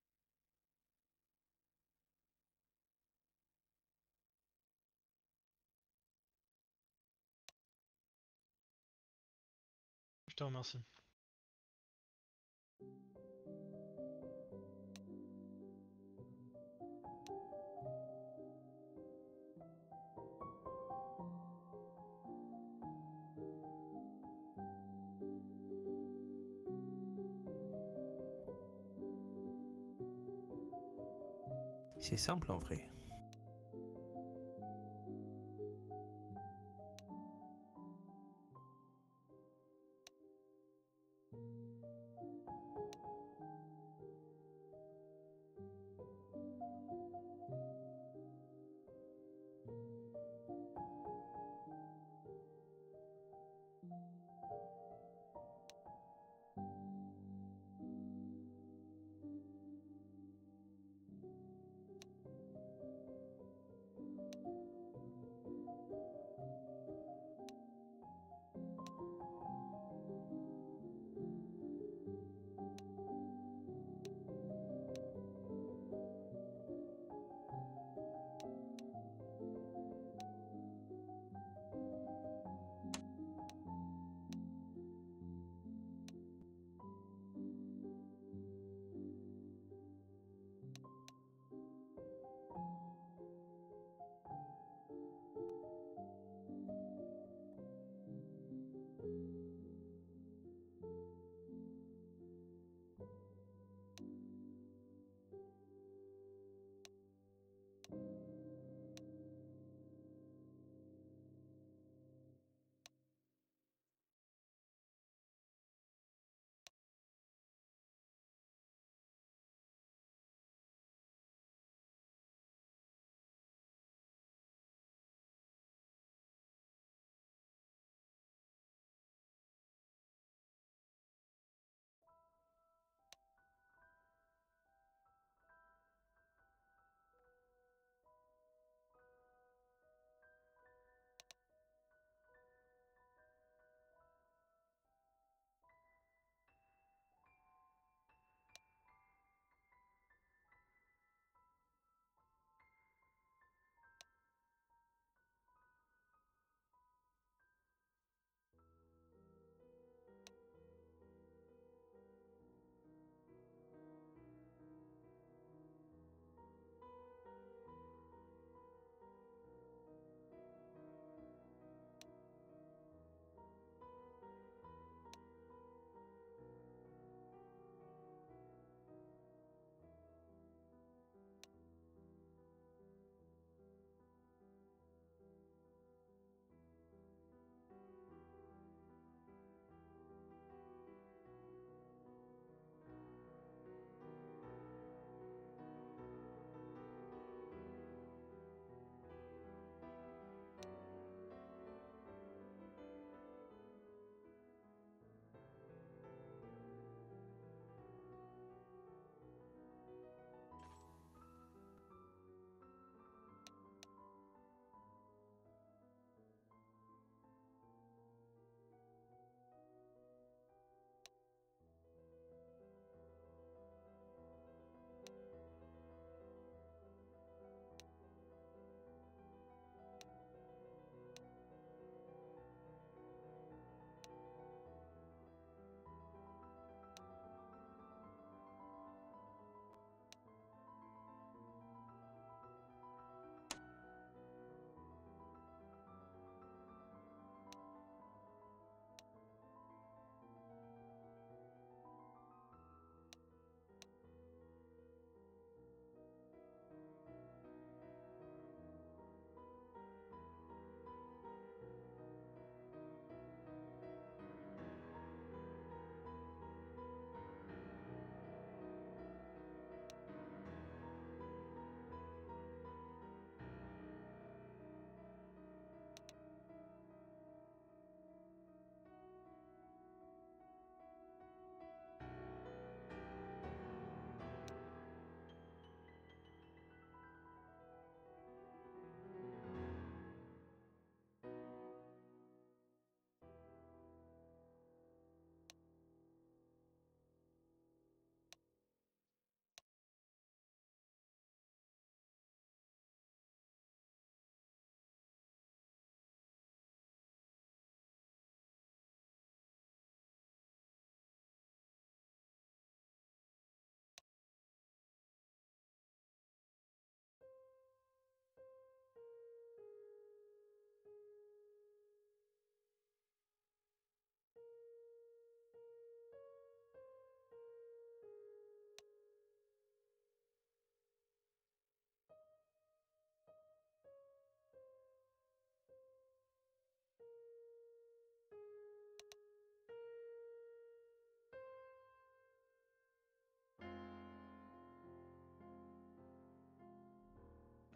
Je te remercie. C'est simple en vrai.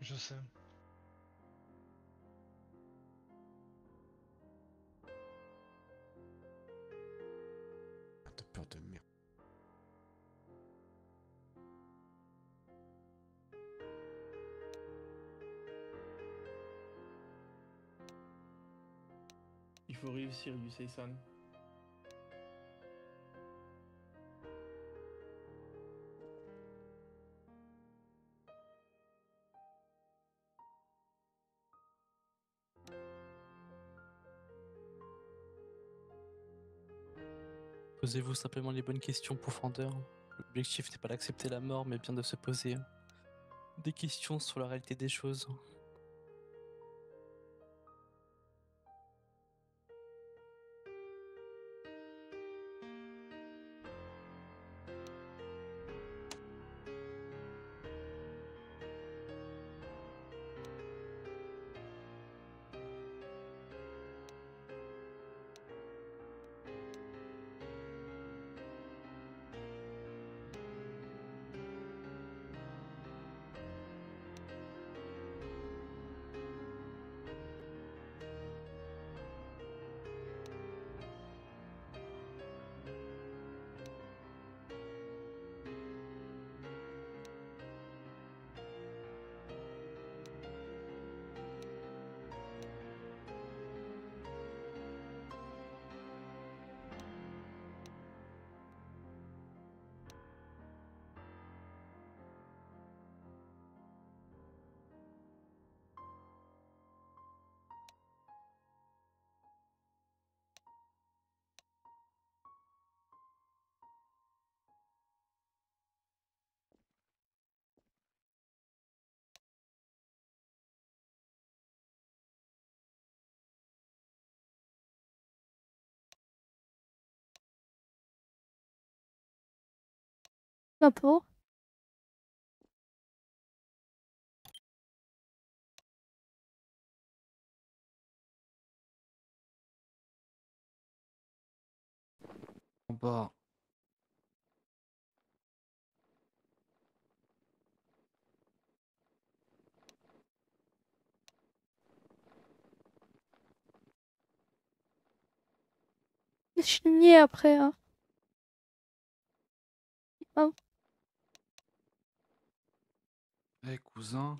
Je sais. T'as peur de merde. Il faut réussir, Yusei-san. Posez-vous simplement les bonnes questions, Pourfendeur. L'objectif n'est pas d'accepter la mort, mais bien de se poser des questions sur la réalité des choses. La peau. Bah. Je suis niais après. Hein. Oh. Eh cousin,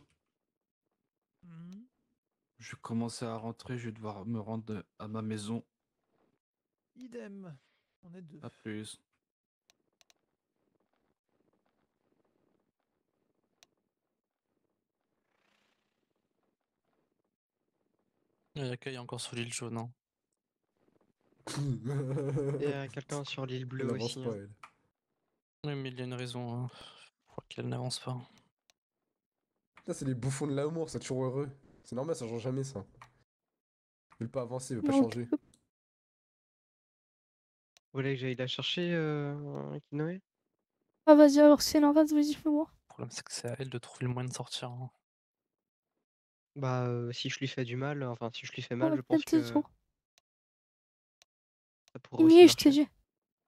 je vais commencer à rentrer, je vais devoir me rendre à ma maison. Idem. On est deux. À plus. Il y a quelqu'un encore sur l'île jaune. Hein. Et euh, quelqu'un sur l'île bleue Elle avance aussi. pas, hein. elle. Oui, mais il y a une raison. Hein. Je crois qu'elle n'avance pas. Ça, c'est les bouffons de l'amour, c'est toujours heureux. C'est normal, ça change jamais ça. Il veut pas avancer, il veut pas Non, changer. Vous voulez que j'aille la chercher, euh, Kinoé? Ah, vas-y, alors c'est l'inverse, vas-y, fais-moi. Le problème, c'est que c'est à elle de trouver le moyen de sortir. Hein. Bah, euh, si je lui fais du mal, enfin, si je lui fais On mal, va je pense peut-être tes que tours. ça pourra aussi Niais, je t'ai marcher. dit.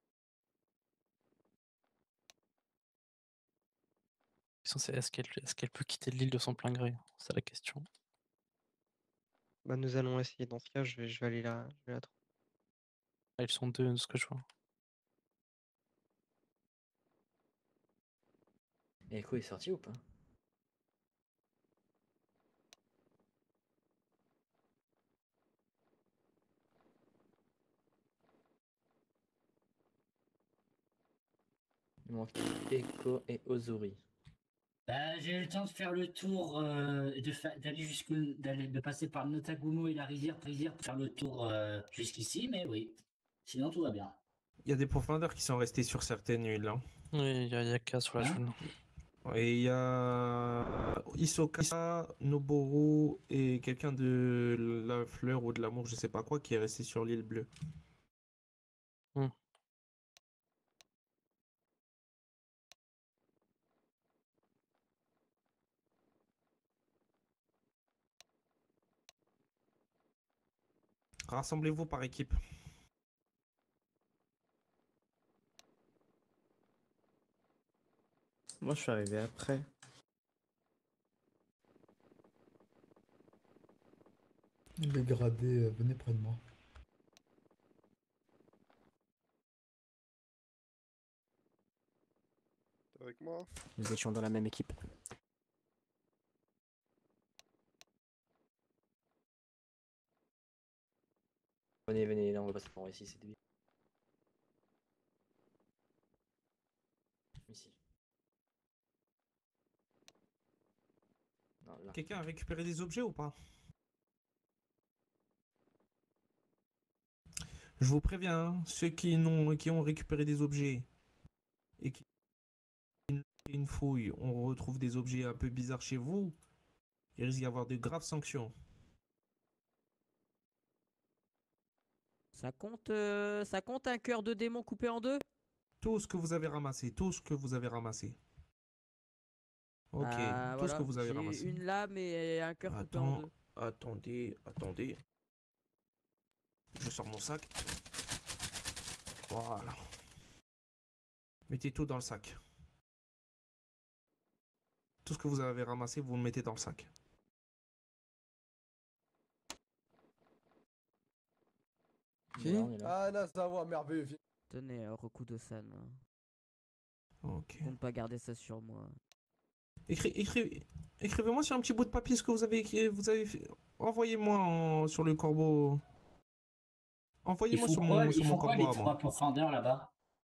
La question, c'est est-ce qu'elle est qu'elle peut quitter l'île de son plein gré? C'est la question. Bah, nous allons essayer. Dans ce cas, je vais, je vais aller la, je vais la trouver. Ah, ils sont deux, de ce que je vois. Echo est sorti ou pas? Il manque Echo et Ozuri. Bah, j'ai eu le temps de faire le tour, euh, et de fa- d'aller jusque, d'aller, de passer par le Notagumo et la rivière, rivière pour faire le tour euh, jusqu'ici, mais oui. Sinon, tout va bien. Il y a des profondeurs qui sont restés sur certaines îles. Hein. Oui, il y a Yaka sur la Hein jaune. Et il y a Hisoka, Noboru et quelqu'un de la fleur ou de l'amour, je sais pas quoi, qui est resté sur l'île bleue. Hmm. Rassemblez-vous par équipe. Moi, je suis arrivé après. Les gradés, euh, venez près de moi. T'es avec moi? Nous étions dans la même équipe. Venez, venez, là on va passer par ici, c'est débile. Ici. Non, là. Quelqu'un a récupéré des objets ou pas? Je vous préviens, hein, ceux qui, n'ont, qui ont récupéré des objets et qui une fouille, on retrouve des objets un peu bizarres chez vous, il risque d'y avoir de graves sanctions. Ça compte, euh, ça compte un cœur de démon coupé en deux? Tout ce que vous avez ramassé, tout ce que vous avez ramassé. Ok, Ah, tout voilà, ce que vous avez j'ai ramassé. une lame et un cœur coupé en Attends, deux. attendez, attendez. Je sors mon sac. Voilà. Mettez tout dans le sac. Tout ce que vous avez ramassé, vous le mettez dans le sac. Qui? Ah là, ça va, merveilleux. viens. Tenez, euh, Rokudo-san. Ok. Compte pas garder ça sur moi. Écri- écri- Écrivez-moi sur un petit bout de papier ce que vous avez écrit. Vous avez fait. Envoyez-moi en- sur le corbeau. Ils Envoyez-moi font sur quoi, mon, ils sur font mon quoi corbeau les à trois moi. pourfendeurs là-bas?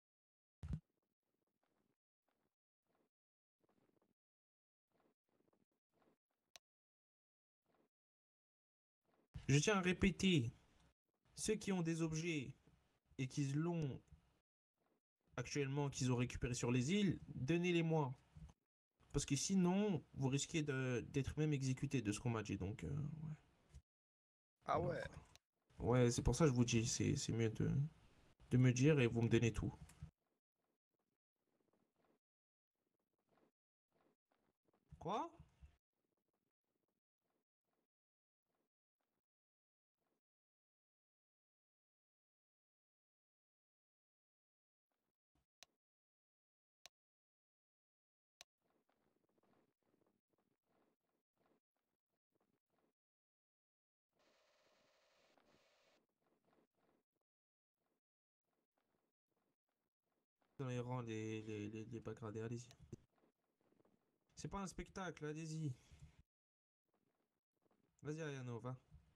Je tiens à répéter. Ceux qui ont des objets et qui l'ont actuellement, qu'ils ont récupéré sur les îles, donnez-les-moi. Parce que sinon, vous risquez de- d'être même exécuté de ce qu'on m'a dit. Donc, euh, ouais. Ah ouais. Ouais, c'est pour ça que je vous dis, c'est c'est mieux de, de me dire et vous me donnez tout. Quoi? Dans les rangs, les, les, les, les pas gradés, allez-y. C'est pas un spectacle, allez-y. Vas-y, Ayano, va.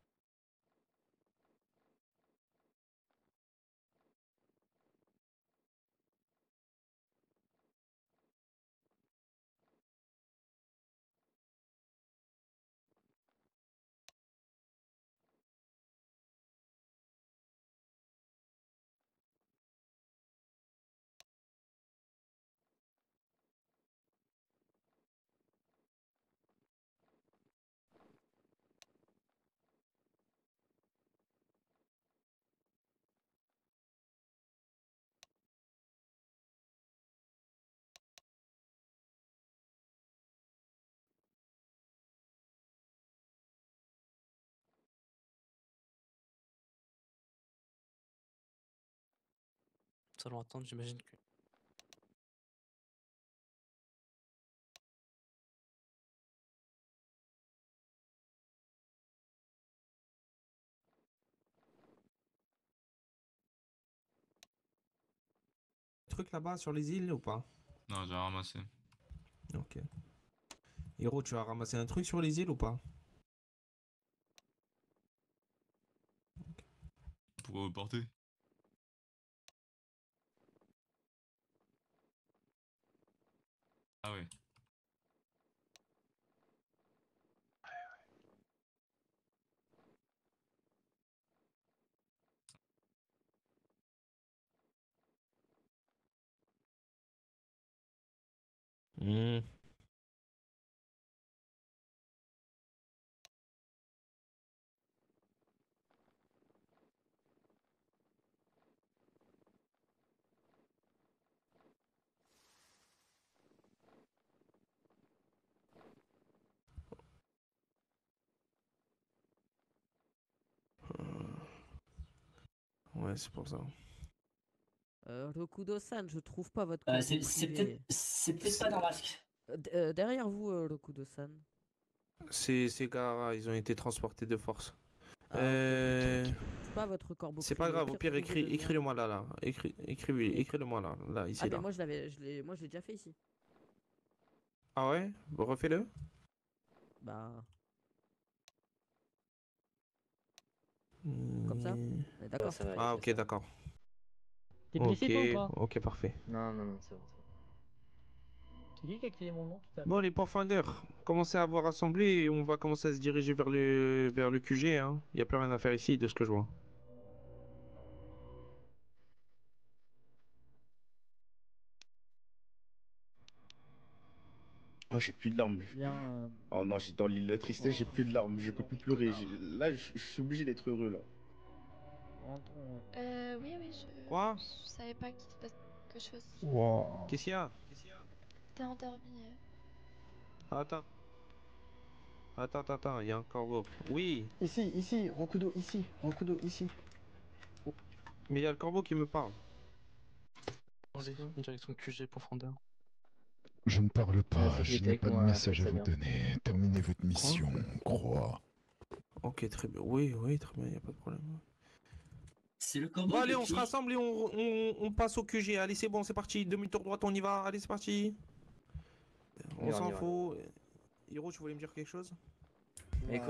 Nous allons attendre, j'imagine que. Truc là-bas sur les îles ou pas? Non, j'ai ramassé. Ok. Hiro, tu as ramassé un truc sur les îles ou pas? Pourquoi vous porter? Ah ouais. Hmm. Ouais, c'est pour ça. Euh, Rokudo-san, je trouve pas votre Euh, corbeau c'est c'est privé. peut-être c'est peut-être pas dans le masque. Euh, d- euh, derrière vous, euh, Rokudo-san. Ces, ces gars, ils ont été transportés de force. Euh... C'est pas votre corbeau. C'est pas grave, au pire, écris, écris-le moi là, là. Écris, écris, écris-le moi là, là, ici, Ah, mais là. moi je l'avais, je l'ai, moi je l'ai déjà fait ici. Ah ouais? Bon, refais-le. Bah. Comme ça? On est d'accord. ça va, Ah, ok, d'accord. T'es blessé, toi, ou Ok, pas? ok, parfait. Non, non, non, c'est bon. c'est bon. C'est qui qui a activé mon nom tout à l'heure? Bon, les pourfendeurs, commencez à vous rassembler et on va commencer à se diriger vers le, vers le Q G, hein. Y a plus rien à faire ici, de ce que je vois. Oh, j'ai plus de larmes. Bien. euh, Oh non, j'ai dans l'île de tristesse, j'ai plus de larmes, je peux plus pleurer. j'ai- Là, je je suis obligé d'être heureux là. rentrons, euh. Euh, oui, oui, je. Quoi? Je savais pas qu'il se passe quelque chose. Wow. Qu'est-ce qu'il y a? T'es endormi. euh. Attends. Attends, attends, attends, il y a un corbeau. Oui, Ici, ici, Rokudo, ici, Rokudo, ici. mais il y a le corbeau qui me parle. Allez, direction Q G profondeur. Je ne parle pas, Vas-y, je t'es n'ai avec pas de moi, message à fais ça vous bien. donner. Terminez votre mission, croix. Ok, très bien. Oui, oui, très bien, y a pas de problème. C'est le corbeau Bon, allez, de on qui? se rassemble et on, on, on passe au Q G. Allez, c'est bon, c'est parti. Demi-tour droite, on y va. Allez, c'est parti. On Oui, on s'en y va. fout. Hiro, tu voulais me dire quelque chose? Echo.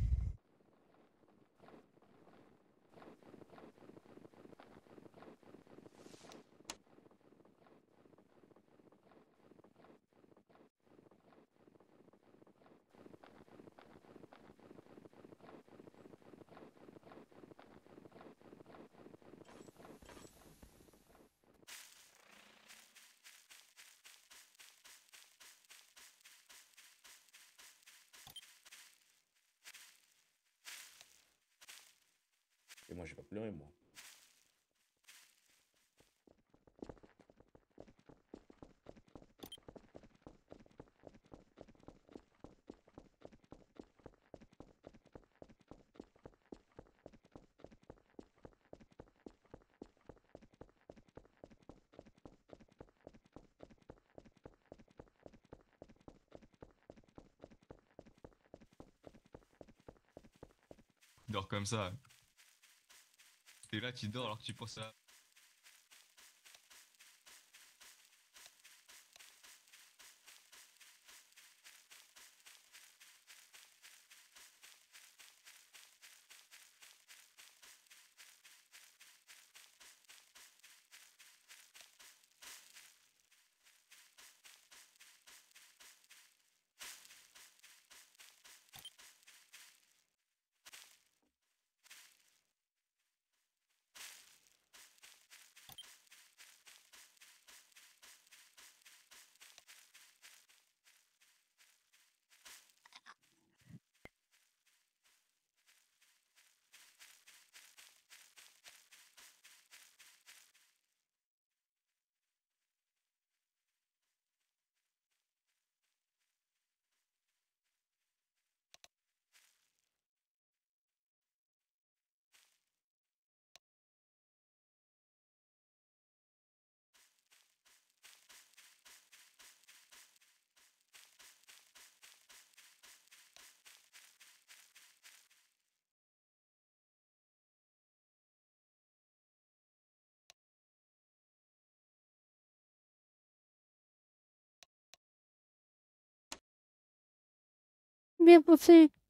Et moi, j'ai pas pleuré, moi. Tu dors comme ça. T'es là, tu dors alors que tu penses à... Bien passé.